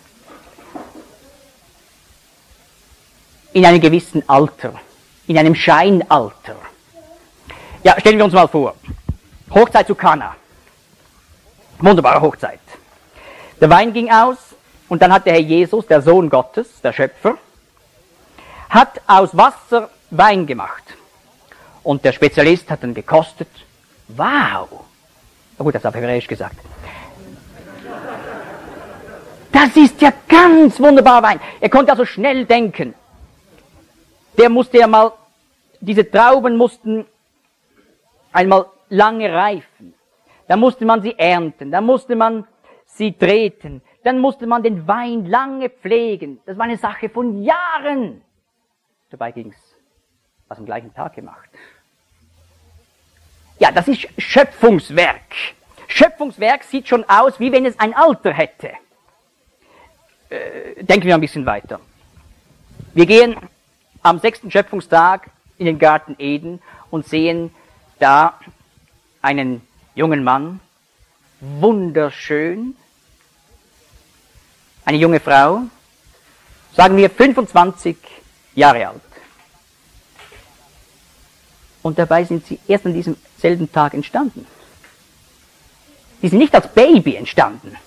in einem gewissen Alter, in einem Scheinalter. Ja, stellen wir uns mal vor, Hochzeit zu Kana. Wunderbare Hochzeit. Der Wein ging aus und dann hat der Herr Jesus, der Sohn Gottes, der Schöpfer, hat aus Wasser Wein gemacht. Und der Spezialist hat dann gekostet. Wow! Na gut, das habe ich hebräisch gesagt. Das ist ja ganz wunderbarer Wein. Er konnte also schnell denken. Der musste ja mal, diese Trauben mussten einmal lange reifen. Dann musste man sie ernten, dann musste man sie treten, dann musste man den Wein lange pflegen. Das war eine Sache von Jahren. Dabei ging es was am gleichen Tag gemacht. Ja, das ist Schöpfungswerk. Schöpfungswerk sieht schon aus, wie wenn es ein Alter hätte. Äh, denken wir ein bisschen weiter. Wir gehen am sechsten Schöpfungstag in den Garten Eden und sehen da einen jungen Mann, wunderschön, eine junge Frau, sagen wir fünfundzwanzig Jahre alt. Und dabei sind sie erst an diesem selben Tag entstanden. Die sind nicht als Baby entstanden.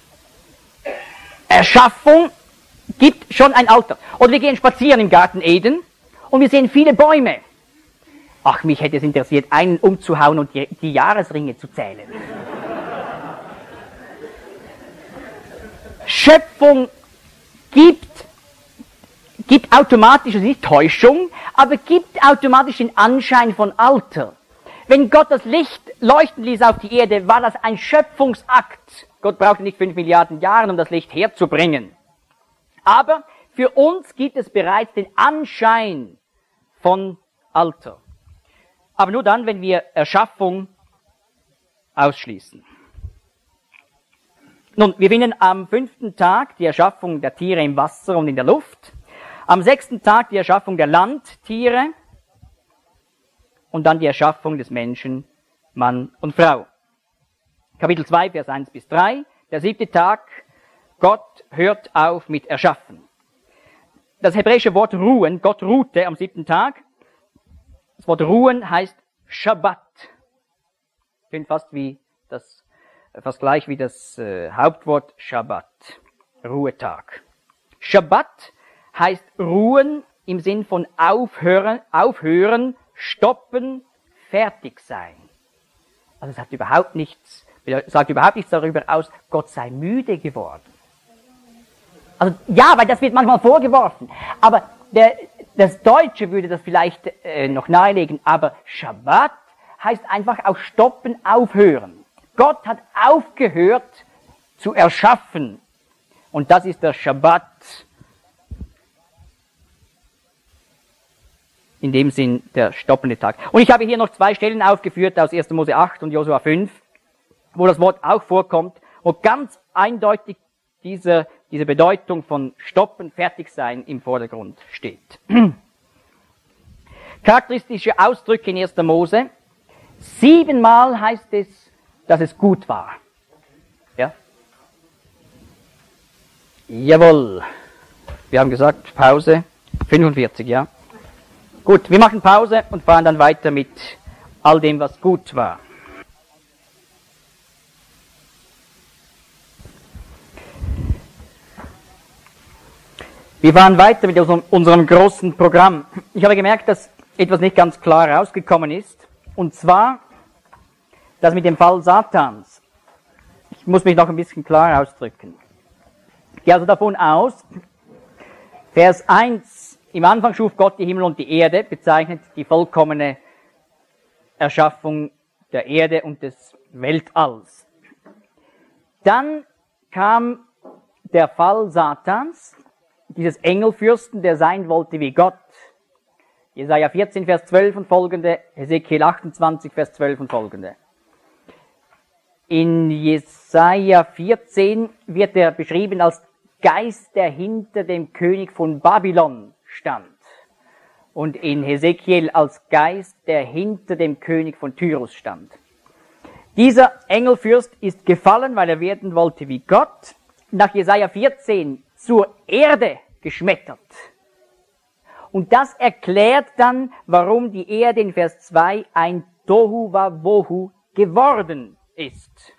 Erschaffung gibt schon ein Alter. Oder wir gehen spazieren im Garten Eden und wir sehen viele Bäume. Ach, mich hätte es interessiert, einen umzuhauen und die, die Jahresringe zu zählen. Schöpfung gibt, gibt automatisch, also nicht Täuschung, aber gibt automatisch den Anschein von Alter. Wenn Gott das Licht leuchten ließ auf die Erde, war das ein Schöpfungsakt. Gott brauchte nicht fünf Milliarden Jahre, um das Licht herzubringen. Aber für uns gibt es bereits den Anschein von Alter. Aber nur dann, wenn wir Erschaffung ausschließen. Nun, wir finden am fünften Tag die Erschaffung der Tiere im Wasser und in der Luft, am sechsten Tag die Erschaffung der Landtiere und dann die Erschaffung des Menschen, Mann und Frau. Kapitel zwei, Vers eins bis drei, der siebte Tag, Gott hört auf mit Erschaffen. Das hebräische Wort ruhen, Gott ruhte am siebten Tag. Das Wort ruhen heißt Schabbat. Klingt fast wie das, fast gleich wie das äh, Hauptwort Schabbat, Ruhetag. Schabbat heißt ruhen im Sinn von aufhören, aufhören, stoppen, fertig sein. Also es hat überhaupt nichts, sagt überhaupt nichts darüber aus, Gott sei müde geworden. Also ja, weil das wird manchmal vorgeworfen. Aber der, das Deutsche würde das vielleicht äh, noch nahelegen. Aber Schabbat heißt einfach auch stoppen, aufhören. Gott hat aufgehört zu erschaffen. Und das ist der Schabbat. In dem Sinn der stoppende Tag. Und ich habe hier noch zwei Stellen aufgeführt aus erster Mose acht und Josua fünf, wo das Wort auch vorkommt, wo ganz eindeutig diese, diese Bedeutung von stoppen, fertig sein im Vordergrund steht. Charakteristische Ausdrücke in erster Mose. Siebenmal heißt es, dass es gut war. Ja? Jawohl. Wir haben gesagt, Pause. fünfundvierzig, ja. Gut, wir machen Pause und fahren dann weiter mit all dem, was gut war. Wir fahren weiter mit unserem, unserem großen Programm. Ich habe gemerkt, dass etwas nicht ganz klar rausgekommen ist. Und zwar, das mit dem Fall Satans. Ich muss mich noch ein bisschen klar ausdrücken. Ich gehe also davon aus, Vers eins, im Anfang schuf Gott die Himmel und die Erde, bezeichnet die vollkommene Erschaffung der Erde und des Weltalls. Dann kam der Fall Satans, dieses Engelfürsten, der sein wollte wie Gott. Jesaja vierzehn, Vers zwölf und folgende, Hesekiel achtundzwanzig, Vers zwölf und folgende. In Jesaja vierzehn wird er beschrieben als Geist, der hinter dem König von Babylon stand. Und in Hesekiel als Geist, der hinter dem König von Tyrus stand. Dieser Engelfürst ist gefallen, weil er werden wollte wie Gott. Nach Jesaja vierzehn zur Erde geschmettert. Und das erklärt dann, warum die Erde in Vers zwei ein Tohu Wabohu geworden ist.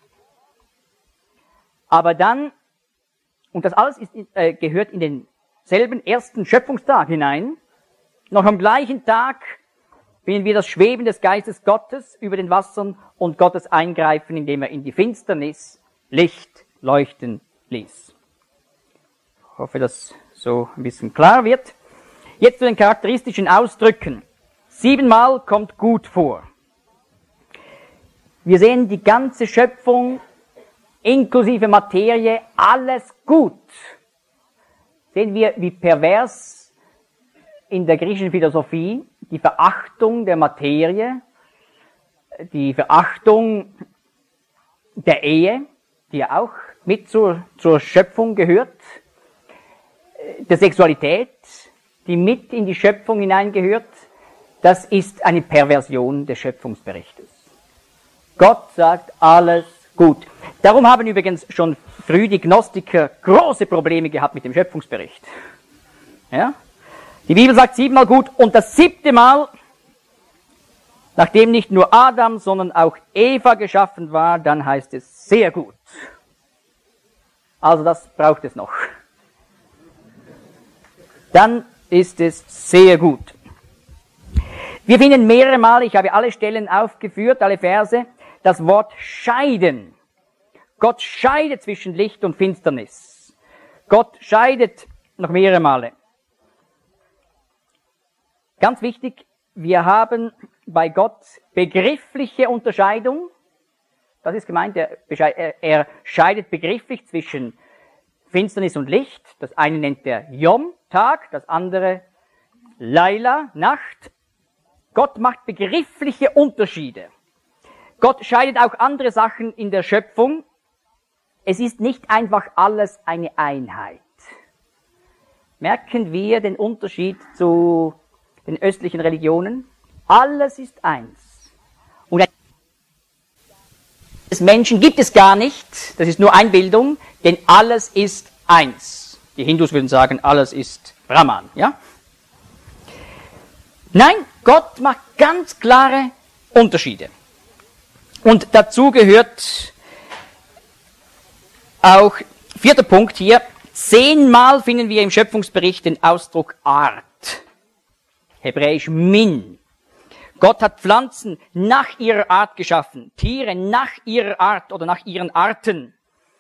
Aber dann, und das alles ist, äh, gehört in denselben ersten Schöpfungstag hinein, noch am gleichen Tag finden wir das Schweben des Geistes Gottes über den Wassern und Gottes Eingreifen, indem er in die Finsternis Licht leuchten ließ. Ich hoffe, dass so ein bisschen klar wird. Jetzt zu den charakteristischen Ausdrücken. Siebenmal kommt gut vor. Wir sehen die ganze Schöpfung, inklusive Materie, alles gut. Sehen wir, wie pervers in der griechischen Philosophie die Verachtung der Materie, die Verachtung der Ehe, die ja auch mit zur, zur Schöpfung gehört, der Sexualität, die mit in die Schöpfung hineingehört, das ist eine Perversion des Schöpfungsberichtes. Gott sagt alles gut. Darum haben übrigens schon früh die Gnostiker große Probleme gehabt mit dem Schöpfungsbericht. Ja? Die Bibel sagt siebenmal gut und das siebte Mal, nachdem nicht nur Adam, sondern auch Eva geschaffen war, dann heißt es sehr gut. Also das braucht es noch. Dann ist es sehr gut. Wir finden mehrere Male, ich habe alle Stellen aufgeführt, alle Verse, das Wort scheiden. Gott scheidet zwischen Licht und Finsternis. Gott scheidet noch mehrere Male. Ganz wichtig, wir haben bei Gott begriffliche Unterscheidung. Das ist gemeint, er, er scheidet begrifflich zwischen Finsternis und Licht. Das eine nennt er Yom, Tag, das andere Laila, Nacht. Gott macht begriffliche Unterschiede. Gott scheidet auch andere Sachen in der Schöpfung Es ist nicht einfach alles eine Einheit. Merken wir den Unterschied zu den östlichen Religionen? Alles ist eins. Und des Menschen gibt es gar nicht, das ist nur Einbildung, denn alles ist eins. Die Hindus würden sagen, alles ist Brahman, ja? Nein, Gott macht ganz klare Unterschiede. Und dazu gehört auch, vierter Punkt hier, zehnmal finden wir im Schöpfungsbericht den Ausdruck Art. Hebräisch Min. Gott hat Pflanzen nach ihrer Art geschaffen, Tiere nach ihrer Art oder nach ihren Arten.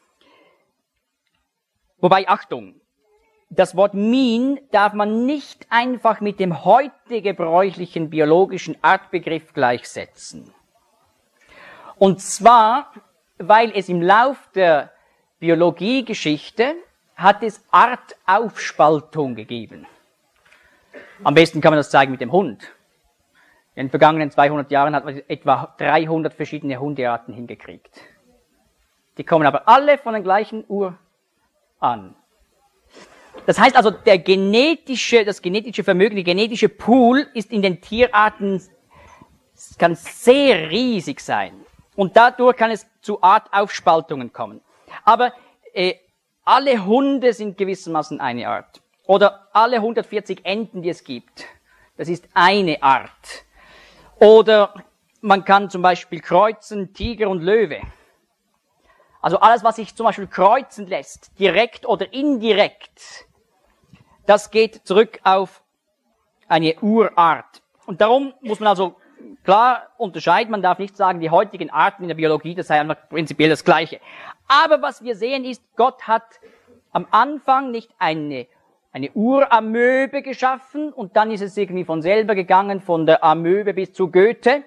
Wobei, Achtung, das Wort Min darf man nicht einfach mit dem heute gebräuchlichen biologischen Artbegriff gleichsetzen. Und zwar, weil es im Lauf der Biologiegeschichte hat es Artaufspaltung gegeben. Am besten kann man das zeigen mit dem Hund. In den vergangenen zweihundert Jahren hat man etwa dreihundert verschiedene Hundearten hingekriegt. Die kommen aber alle von den gleichen Ur an. Das heißt also, der genetische, das genetische Vermögen, die genetische Pool ist in den Tierarten, kann sehr riesig sein. Und dadurch kann es zu Artaufspaltungen kommen. Aber äh, alle Hunde sind gewissermaßen eine Art. Oder alle hundertvierzig Enten, die es gibt, das ist eine Art. Oder man kann zum Beispiel kreuzen Tiger und Löwe. Also alles, was sich zum Beispiel kreuzen lässt, direkt oder indirekt, das geht zurück auf eine Urart. Und darum muss man also klar unterscheiden, man darf nicht sagen, die heutigen Arten in der Biologie, das sei einfach prinzipiell das Gleiche. Aber was wir sehen ist, Gott hat am Anfang nicht eine, eine Uramöbe geschaffen und dann ist es irgendwie von selber gegangen, von der Amöbe bis zu Goethe.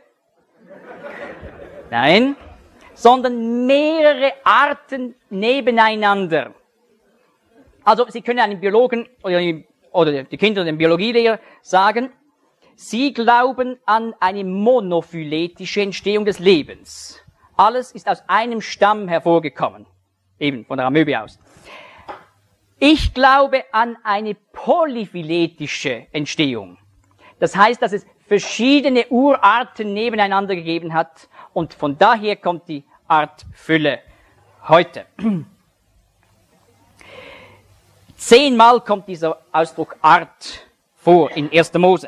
Nein, sondern mehrere Arten nebeneinander. Also Sie können einem Biologen oder, oder die Kinder dem Biologielehrer sagen, sie glauben an eine monophyletische Entstehung des Lebens. Alles ist aus einem Stamm hervorgekommen, eben von der Amöbe aus. Ich glaube an eine polyphyletische Entstehung. Das heißt, dass es verschiedene Urarten nebeneinander gegeben hat und von daher kommt die Artfülle heute. Zehnmal kommt dieser Ausdruck Art vor in erster Mose.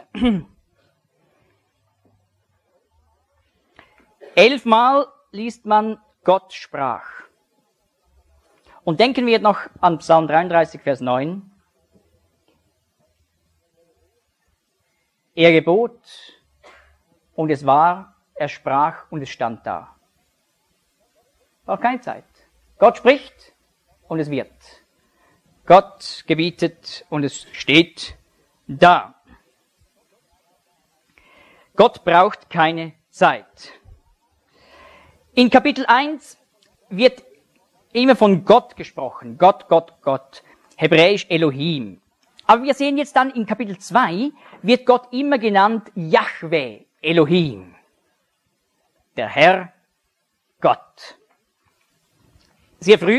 Elfmal liest man, Gott sprach. Und denken wir noch an Psalm dreiunddreißig, Vers neun. Er gebot und es war, er sprach und es stand da. Braucht keine Zeit. Gott spricht und es wird. Gott gebietet und es steht da. Gott braucht keine Zeit. In Kapitel eins wird immer von Gott gesprochen. Gott, Gott, Gott. Hebräisch Elohim. Aber wir sehen jetzt dann in Kapitel zwei wird Gott immer genannt Jahwe, Elohim. Der Herr Gott. Sehr früh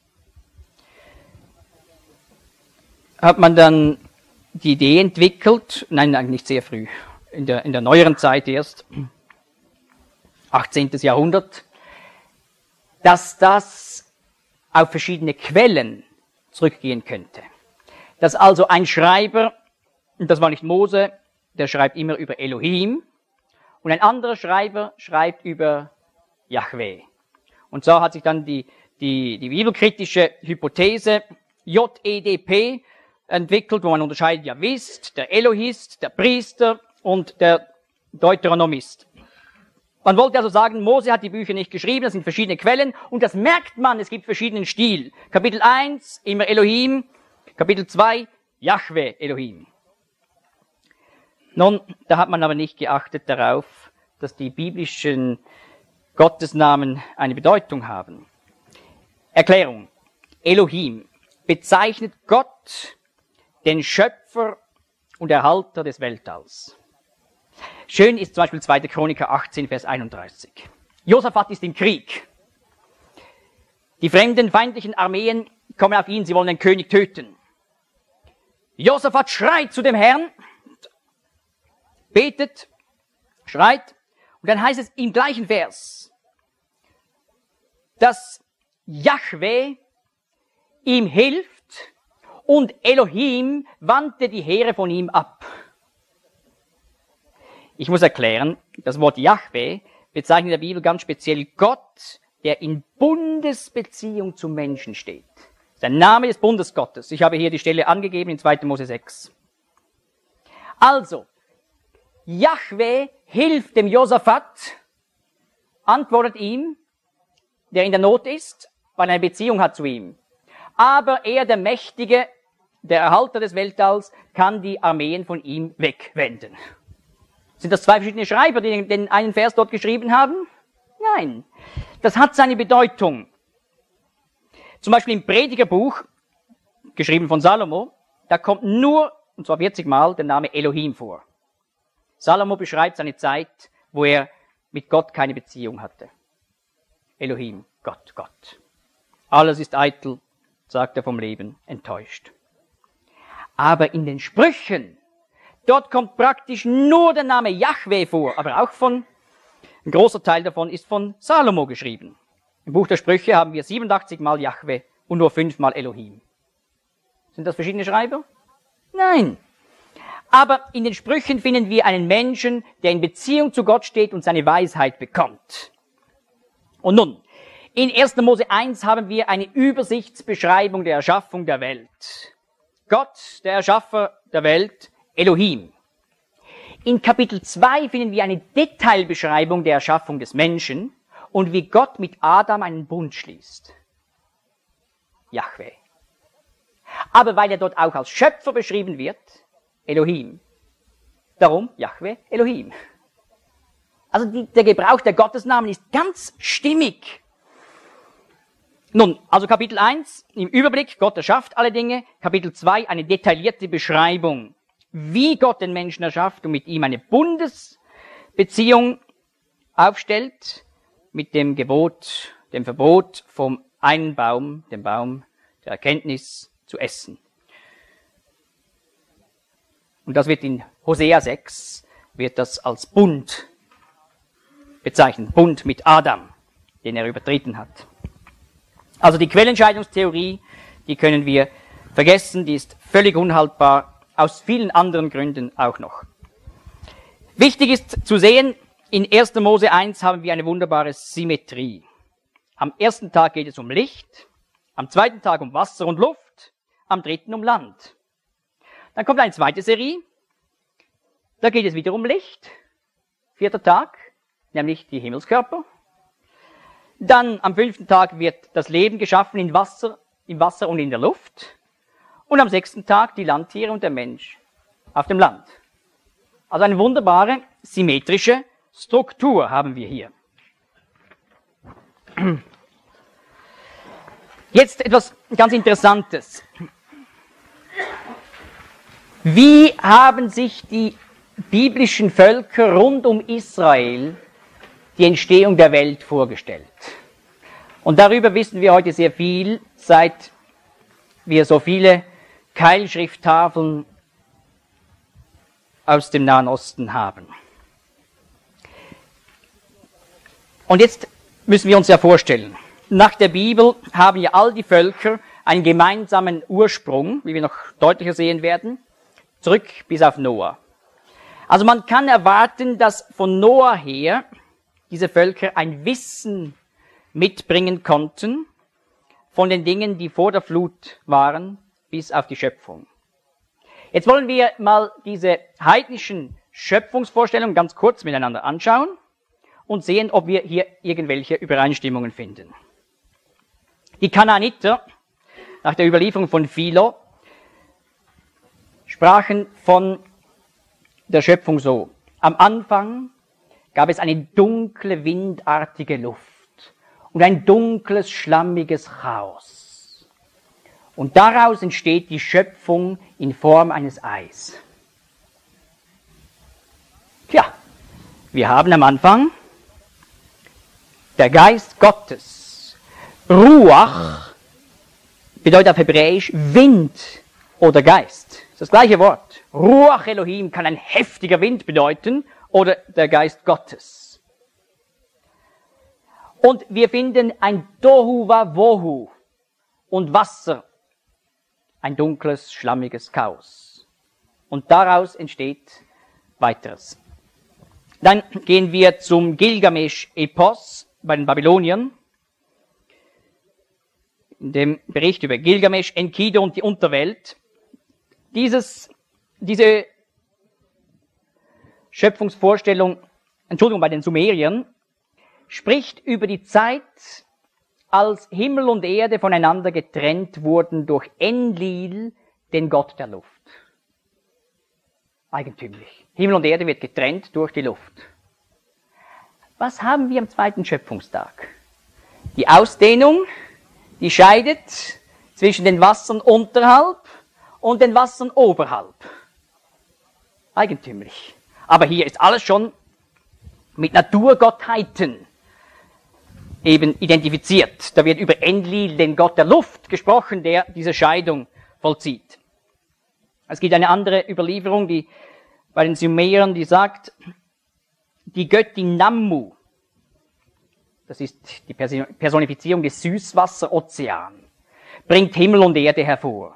hat man dann die Idee entwickelt, nein, eigentlich nicht sehr früh, in der, in der neueren Zeit erst, achtzehnten. Jahrhundert, dass das auf verschiedene Quellen zurückgehen könnte. Dass also ein Schreiber, und das war nicht Mose, der schreibt immer über Elohim, und ein anderer Schreiber schreibt über Jahwe. Und so hat sich dann die, die, die bibelkritische Hypothese J E D P entwickelt, wo man unterscheidet Jahwist, der Elohist, der Priester und der Deuteronomist. Man wollte also sagen, Mose hat die Bücher nicht geschrieben, das sind verschiedene Quellen und das merkt man, es gibt verschiedenen Stil. Kapitel eins, immer Elohim, Kapitel zwei, Jahwe, Elohim. Nun, da hat man aber nicht geachtet darauf, dass die biblischen Gottesnamen eine Bedeutung haben. Erklärung. Elohim bezeichnet Gott, den Schöpfer und Erhalter des Weltalls. Schön ist zum Beispiel zweiter Chroniker achtzehn, Vers einunddreißig. Josaphat ist im Krieg. Die fremden, feindlichen Armeen kommen auf ihn, sie wollen den König töten. Josaphat schreit zu dem Herrn, betet, schreit, und dann heißt es im gleichen Vers, dass Jahwe ihm hilft und Elohim wandte die Heere von ihm ab. Ich muss erklären, das Wort Jahwe bezeichnet in der Bibel ganz speziell Gott, der in Bundesbeziehung zum Menschen steht. Der Name des Bundesgottes. Ich habe hier die Stelle angegeben in zweiter Mose sechs. Also, Jahwe hilft dem Josaphat, antwortet ihm, der in der Not ist, weil er eine Beziehung hat zu ihm. Aber er, der Mächtige, der Erhalter des Weltalls, kann die Armeen von ihm wegwenden. Sind das zwei verschiedene Schreiber, die den einen Vers dort geschrieben haben? Nein. Das hat seine Bedeutung. Zum Beispiel im Predigerbuch, geschrieben von Salomo, da kommt nur, und zwar vierzig Mal, der Name Elohim vor. Salomo beschreibt seine Zeit, wo er mit Gott keine Beziehung hatte. Elohim, Gott, Gott. Alles ist eitel, sagt er vom Leben, enttäuscht. Aber in den Sprüchen, dort kommt praktisch nur der Name Jahwe vor, aber auch von, ein großer Teil davon ist von Salomo geschrieben. Im Buch der Sprüche haben wir siebenundachtzig Mal Jahwe und nur fünf Mal Elohim. Sind das verschiedene Schreiber? Nein. Aber in den Sprüchen finden wir einen Menschen, der in Beziehung zu Gott steht und seine Weisheit bekommt. Und nun, in erster Mose eins haben wir eine Übersichtsbeschreibung der Erschaffung der Welt. Gott, der Erschaffer der Welt, Elohim. In Kapitel zwei finden wir eine Detailbeschreibung der Erschaffung des Menschen und wie Gott mit Adam einen Bund schließt. Jahwe. Aber weil er dort auch als Schöpfer beschrieben wird, Elohim. Darum Jahwe, Elohim. Also die, der Gebrauch der Gottesnamen ist ganz stimmig. Nun, also Kapitel eins, im Überblick, Gott erschafft alle Dinge. Kapitel zwei, eine detaillierte Beschreibung, wie Gott den Menschen erschafft und mit ihm eine Bundesbeziehung aufstellt, mit dem Gebot, dem Verbot vom einen Baum, dem Baum der Erkenntnis, zu essen. Und das wird in Hosea sechs, wird das als Bund bezeichnet, Bund mit Adam, den er übertreten hat. Also die Quellentscheidungstheorie, die können wir vergessen, die ist völlig unhaltbar, aus vielen anderen Gründen auch noch. Wichtig ist zu sehen, in erster Mose eins haben wir eine wunderbare Symmetrie. Am ersten Tag geht es um Licht, am zweiten Tag um Wasser und Luft, am dritten um Land. Dann kommt eine zweite Serie, da geht es wieder um Licht, vierter Tag, nämlich die Himmelskörper. Dann am fünften Tag wird das Leben geschaffen in Wasser, im Wasser und in der Luft. Und am sechsten Tag die Landtiere und der Mensch auf dem Land. Also eine wunderbare, symmetrische Struktur haben wir hier. Jetzt etwas ganz Interessantes. Wie haben sich die biblischen Völker rund um Israel die Entstehung der Welt vorgestellt? Und darüber wissen wir heute sehr viel, seit wir so viele Keilschrifttafeln aus dem Nahen Osten haben. Und jetzt müssen wir uns ja vorstellen, nach der Bibel haben ja all die Völker einen gemeinsamen Ursprung, wie wir noch deutlicher sehen werden, zurück bis auf Noah. Also man kann erwarten, dass von Noah her diese Völker ein Wissen mitbringen konnten von den Dingen, die vor der Flut waren, bis auf die Schöpfung. Jetzt wollen wir mal diese heidnischen Schöpfungsvorstellungen ganz kurz miteinander anschauen und sehen, ob wir hier irgendwelche Übereinstimmungen finden. Die Kanaaniter, nach der Überlieferung von Philo, sprachen von der Schöpfung so: Am Anfang gab es eine dunkle, windartige Luft und ein dunkles, schlammiges Chaos. Und daraus entsteht die Schöpfung in Form eines Eis. Tja, wir haben am Anfang der Geist Gottes Ruach bedeutet auf Hebräisch Wind oder Geist. Das ist das gleiche Wort. Ruach Elohim kann ein heftiger Wind bedeuten oder der Geist Gottes. Und wir finden ein Tohu Wabohu und Wasser, ein dunkles, schlammiges Chaos. Und daraus entsteht weiteres. Dann gehen wir zum Gilgamesch-Epos bei den Babyloniern. In dem Bericht über Gilgamesch, Enkidu und die Unterwelt. Dieses, diese Schöpfungsvorstellung, Entschuldigung, bei den Sumeriern, spricht über die Zeit, als Himmel und Erde voneinander getrennt wurden durch Enlil, den Gott der Luft. Eigentümlich. Himmel und Erde wird getrennt durch die Luft. Was haben wir am zweiten Schöpfungstag? Die Ausdehnung, die scheidet zwischen den Wassern unterhalb und den Wassern oberhalb. Eigentümlich. Aber hier ist alles schon mit Naturgottheiten eben identifiziert. Da wird über Enlil, den Gott der Luft, gesprochen, der diese Scheidung vollzieht. Es gibt eine andere Überlieferung, die bei den Sumeriern, die sagt, die Göttin Nammu, das ist die Personifizierung des Süßwasserozeans, bringt Himmel und Erde hervor.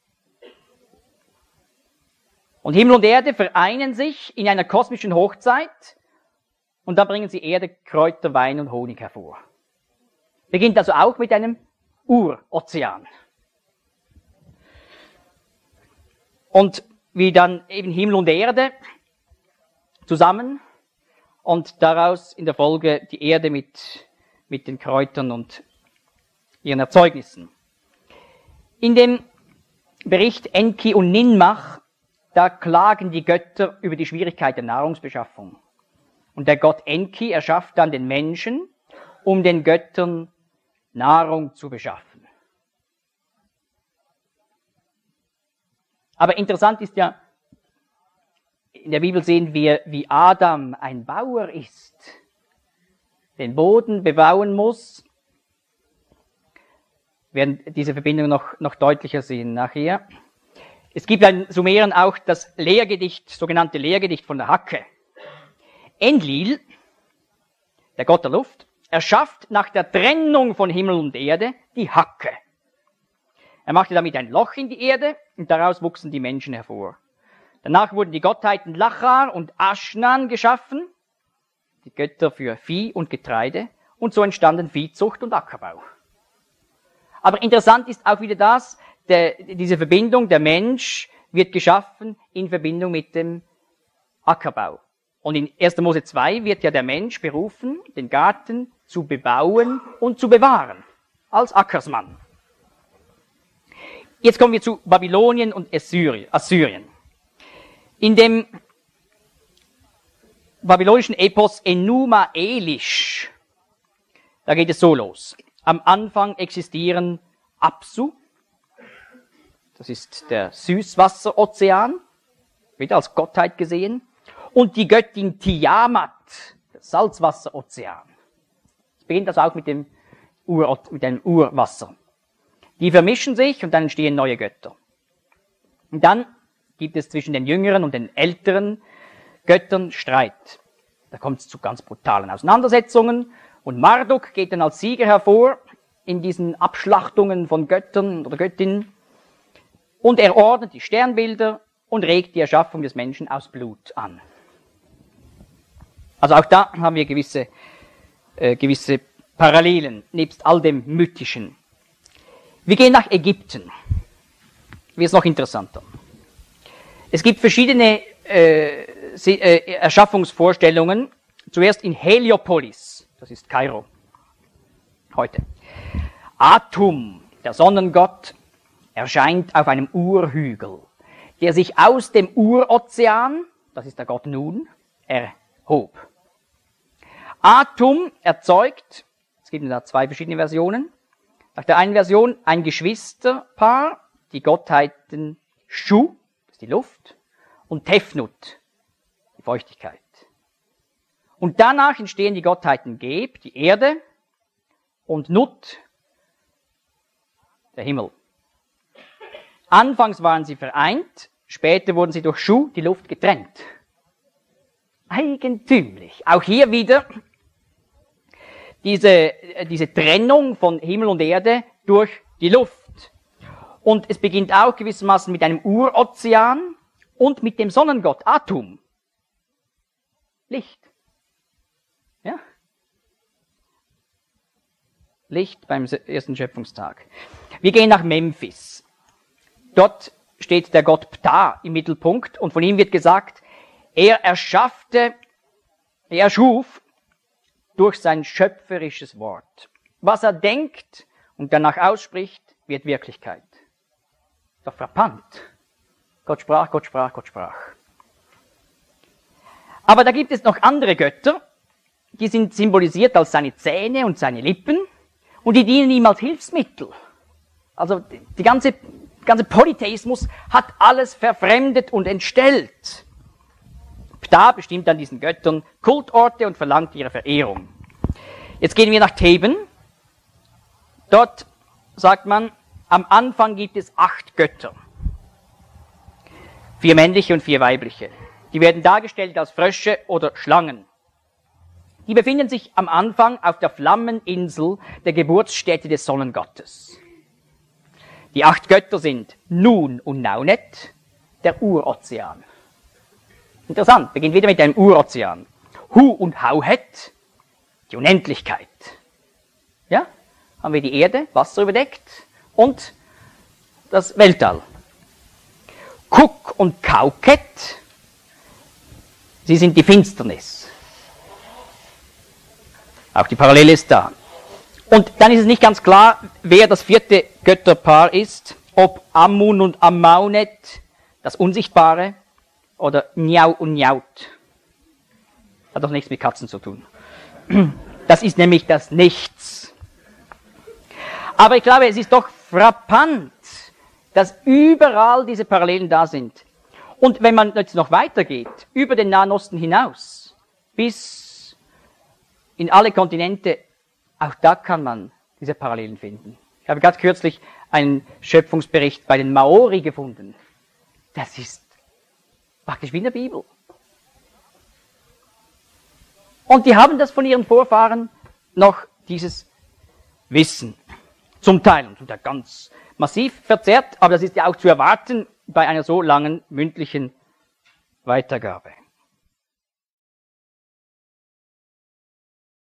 Und Himmel und Erde vereinen sich in einer kosmischen Hochzeit und da bringen sie Erde, Kräuter, Wein und Honig hervor. Beginnt also auch mit einem Urozean. Und wie dann eben Himmel und Erde zusammen und daraus in der Folge die Erde mit, mit den Kräutern und ihren Erzeugnissen. In dem Bericht Enki und Ninmach, da klagen die Götter über die Schwierigkeit der Nahrungsbeschaffung. Und der Gott Enki erschafft dann den Menschen, um den Göttern Nahrung zu beschaffen. Aber interessant ist ja, in der Bibel sehen wir, wie Adam ein Bauer ist, den Boden bebauen muss. Wir werden diese Verbindung noch, noch deutlicher sehen nachher. Es gibt bei den Sumeriern auch das Lehrgedicht, sogenannte Lehrgedicht von der Hacke. Enlil, der Gott der Luft, erschafft nach der Trennung von Himmel und Erde die Hacke. Er machte damit ein Loch in die Erde und daraus wuchsen die Menschen hervor. Danach wurden die Gottheiten Lachar und Aschnan geschaffen, die Götter für Vieh und Getreide, und so entstanden Viehzucht und Ackerbau. Aber interessant ist auch wieder das, der, diese Verbindung, der Mensch wird geschaffen in Verbindung mit dem Ackerbau. Und in erster Mose zwei wird ja der Mensch berufen, den Garten zu bebauen und zu bewahren, als Ackersmann. Jetzt kommen wir zu Babylonien und Assyrien. In dem babylonischen Epos Enuma Elish, da geht es so los. Am Anfang existieren Apsu, das ist der Süßwasserozean, wird als Gottheit gesehen, und die Göttin Tiamat, der Salzwasserozean. Es beginnt also auch mit dem, Ur, mit dem Urwasser. Die vermischen sich und dann entstehen neue Götter. Und dann gibt es zwischen den jüngeren und den älteren Göttern Streit. Da kommt es zu ganz brutalen Auseinandersetzungen und Marduk geht dann als Sieger hervor in diesen Abschlachtungen von Göttern oder Göttinnen und er ordnet die Sternbilder und regt die Erschaffung des Menschen aus Blut an. Also auch da haben wir gewisse, äh, gewisse Parallelen, nebst all dem Mythischen. Wir gehen nach Ägypten. Wird es noch interessanter. Es gibt verschiedene äh, äh, Erschaffungsvorstellungen. Zuerst in Heliopolis, das ist Kairo, heute. Atum, der Sonnengott, erscheint auf einem Urhügel, der sich aus dem Urozean, das ist der Gott Nun, erhob. Atum erzeugt, es gibt da zwei verschiedene Versionen, nach der einen Version ein Geschwisterpaar, die Gottheiten Shu, das ist die Luft, und Tefnut, die Feuchtigkeit. Und danach entstehen die Gottheiten Geb, die Erde, und Nut, der Himmel. Anfangs waren sie vereint, später wurden sie durch Schuh, die Luft, getrennt. Eigentümlich. Auch hier wieder diese, diese Trennung von Himmel und Erde durch die Luft. Und es beginnt auch gewissermaßen mit einem Urozean und mit dem Sonnengott, Atum. Licht. Ja? Licht beim ersten Schöpfungstag. Wir gehen nach Memphis. Dort steht der Gott Ptah im Mittelpunkt und von ihm wird gesagt, er erschaffte, er schuf durch sein schöpferisches Wort. Was er denkt und danach ausspricht, wird Wirklichkeit. Doch frappant. Gott sprach, Gott sprach, Gott sprach. Aber da gibt es noch andere Götter, die sind symbolisiert als seine Zähne und seine Lippen und die dienen ihm als Hilfsmittel. Also die ganze, ganze Polytheismus hat alles verfremdet und entstellt. Ptah bestimmt an diesen Göttern Kultorte und verlangt ihre Verehrung. Jetzt gehen wir nach Theben. Dort sagt man, am Anfang gibt es acht Götter. Vier männliche und vier weibliche. Die werden dargestellt als Frösche oder Schlangen. Die befinden sich am Anfang auf der Flammeninsel, der Geburtsstätte des Sonnengottes. Die acht Götter sind Nun und Naunet, der Urozean. Interessant, beginnt wieder mit einem Urozean. Hu und Hauhet, die Unendlichkeit. Ja, haben wir die Erde, Wasser überdeckt und das Weltall. Kuk und Kauket, sie sind die Finsternis. Auch die Parallele ist da. Und dann ist es nicht ganz klar, wer das vierte Götterpaar ist, ob Amun und Ammaunet, das Unsichtbare, oder Njau und Njaut. Hat doch nichts mit Katzen zu tun. Das ist nämlich das Nichts. Aber ich glaube, es ist doch frappant, dass überall diese Parallelen da sind. Und wenn man jetzt noch weitergeht, über den Nahen Osten hinaus, bis in alle Kontinente, auch da kann man diese Parallelen finden. Ich habe gerade kürzlich einen Schöpfungsbericht bei den Maori gefunden. Das ist praktisch wie in der Bibel. Und die haben das von ihren Vorfahren noch, dieses Wissen. Zum Teil, und zum Teil ganz massiv verzerrt, aber das ist ja auch zu erwarten bei einer so langen mündlichen Weitergabe.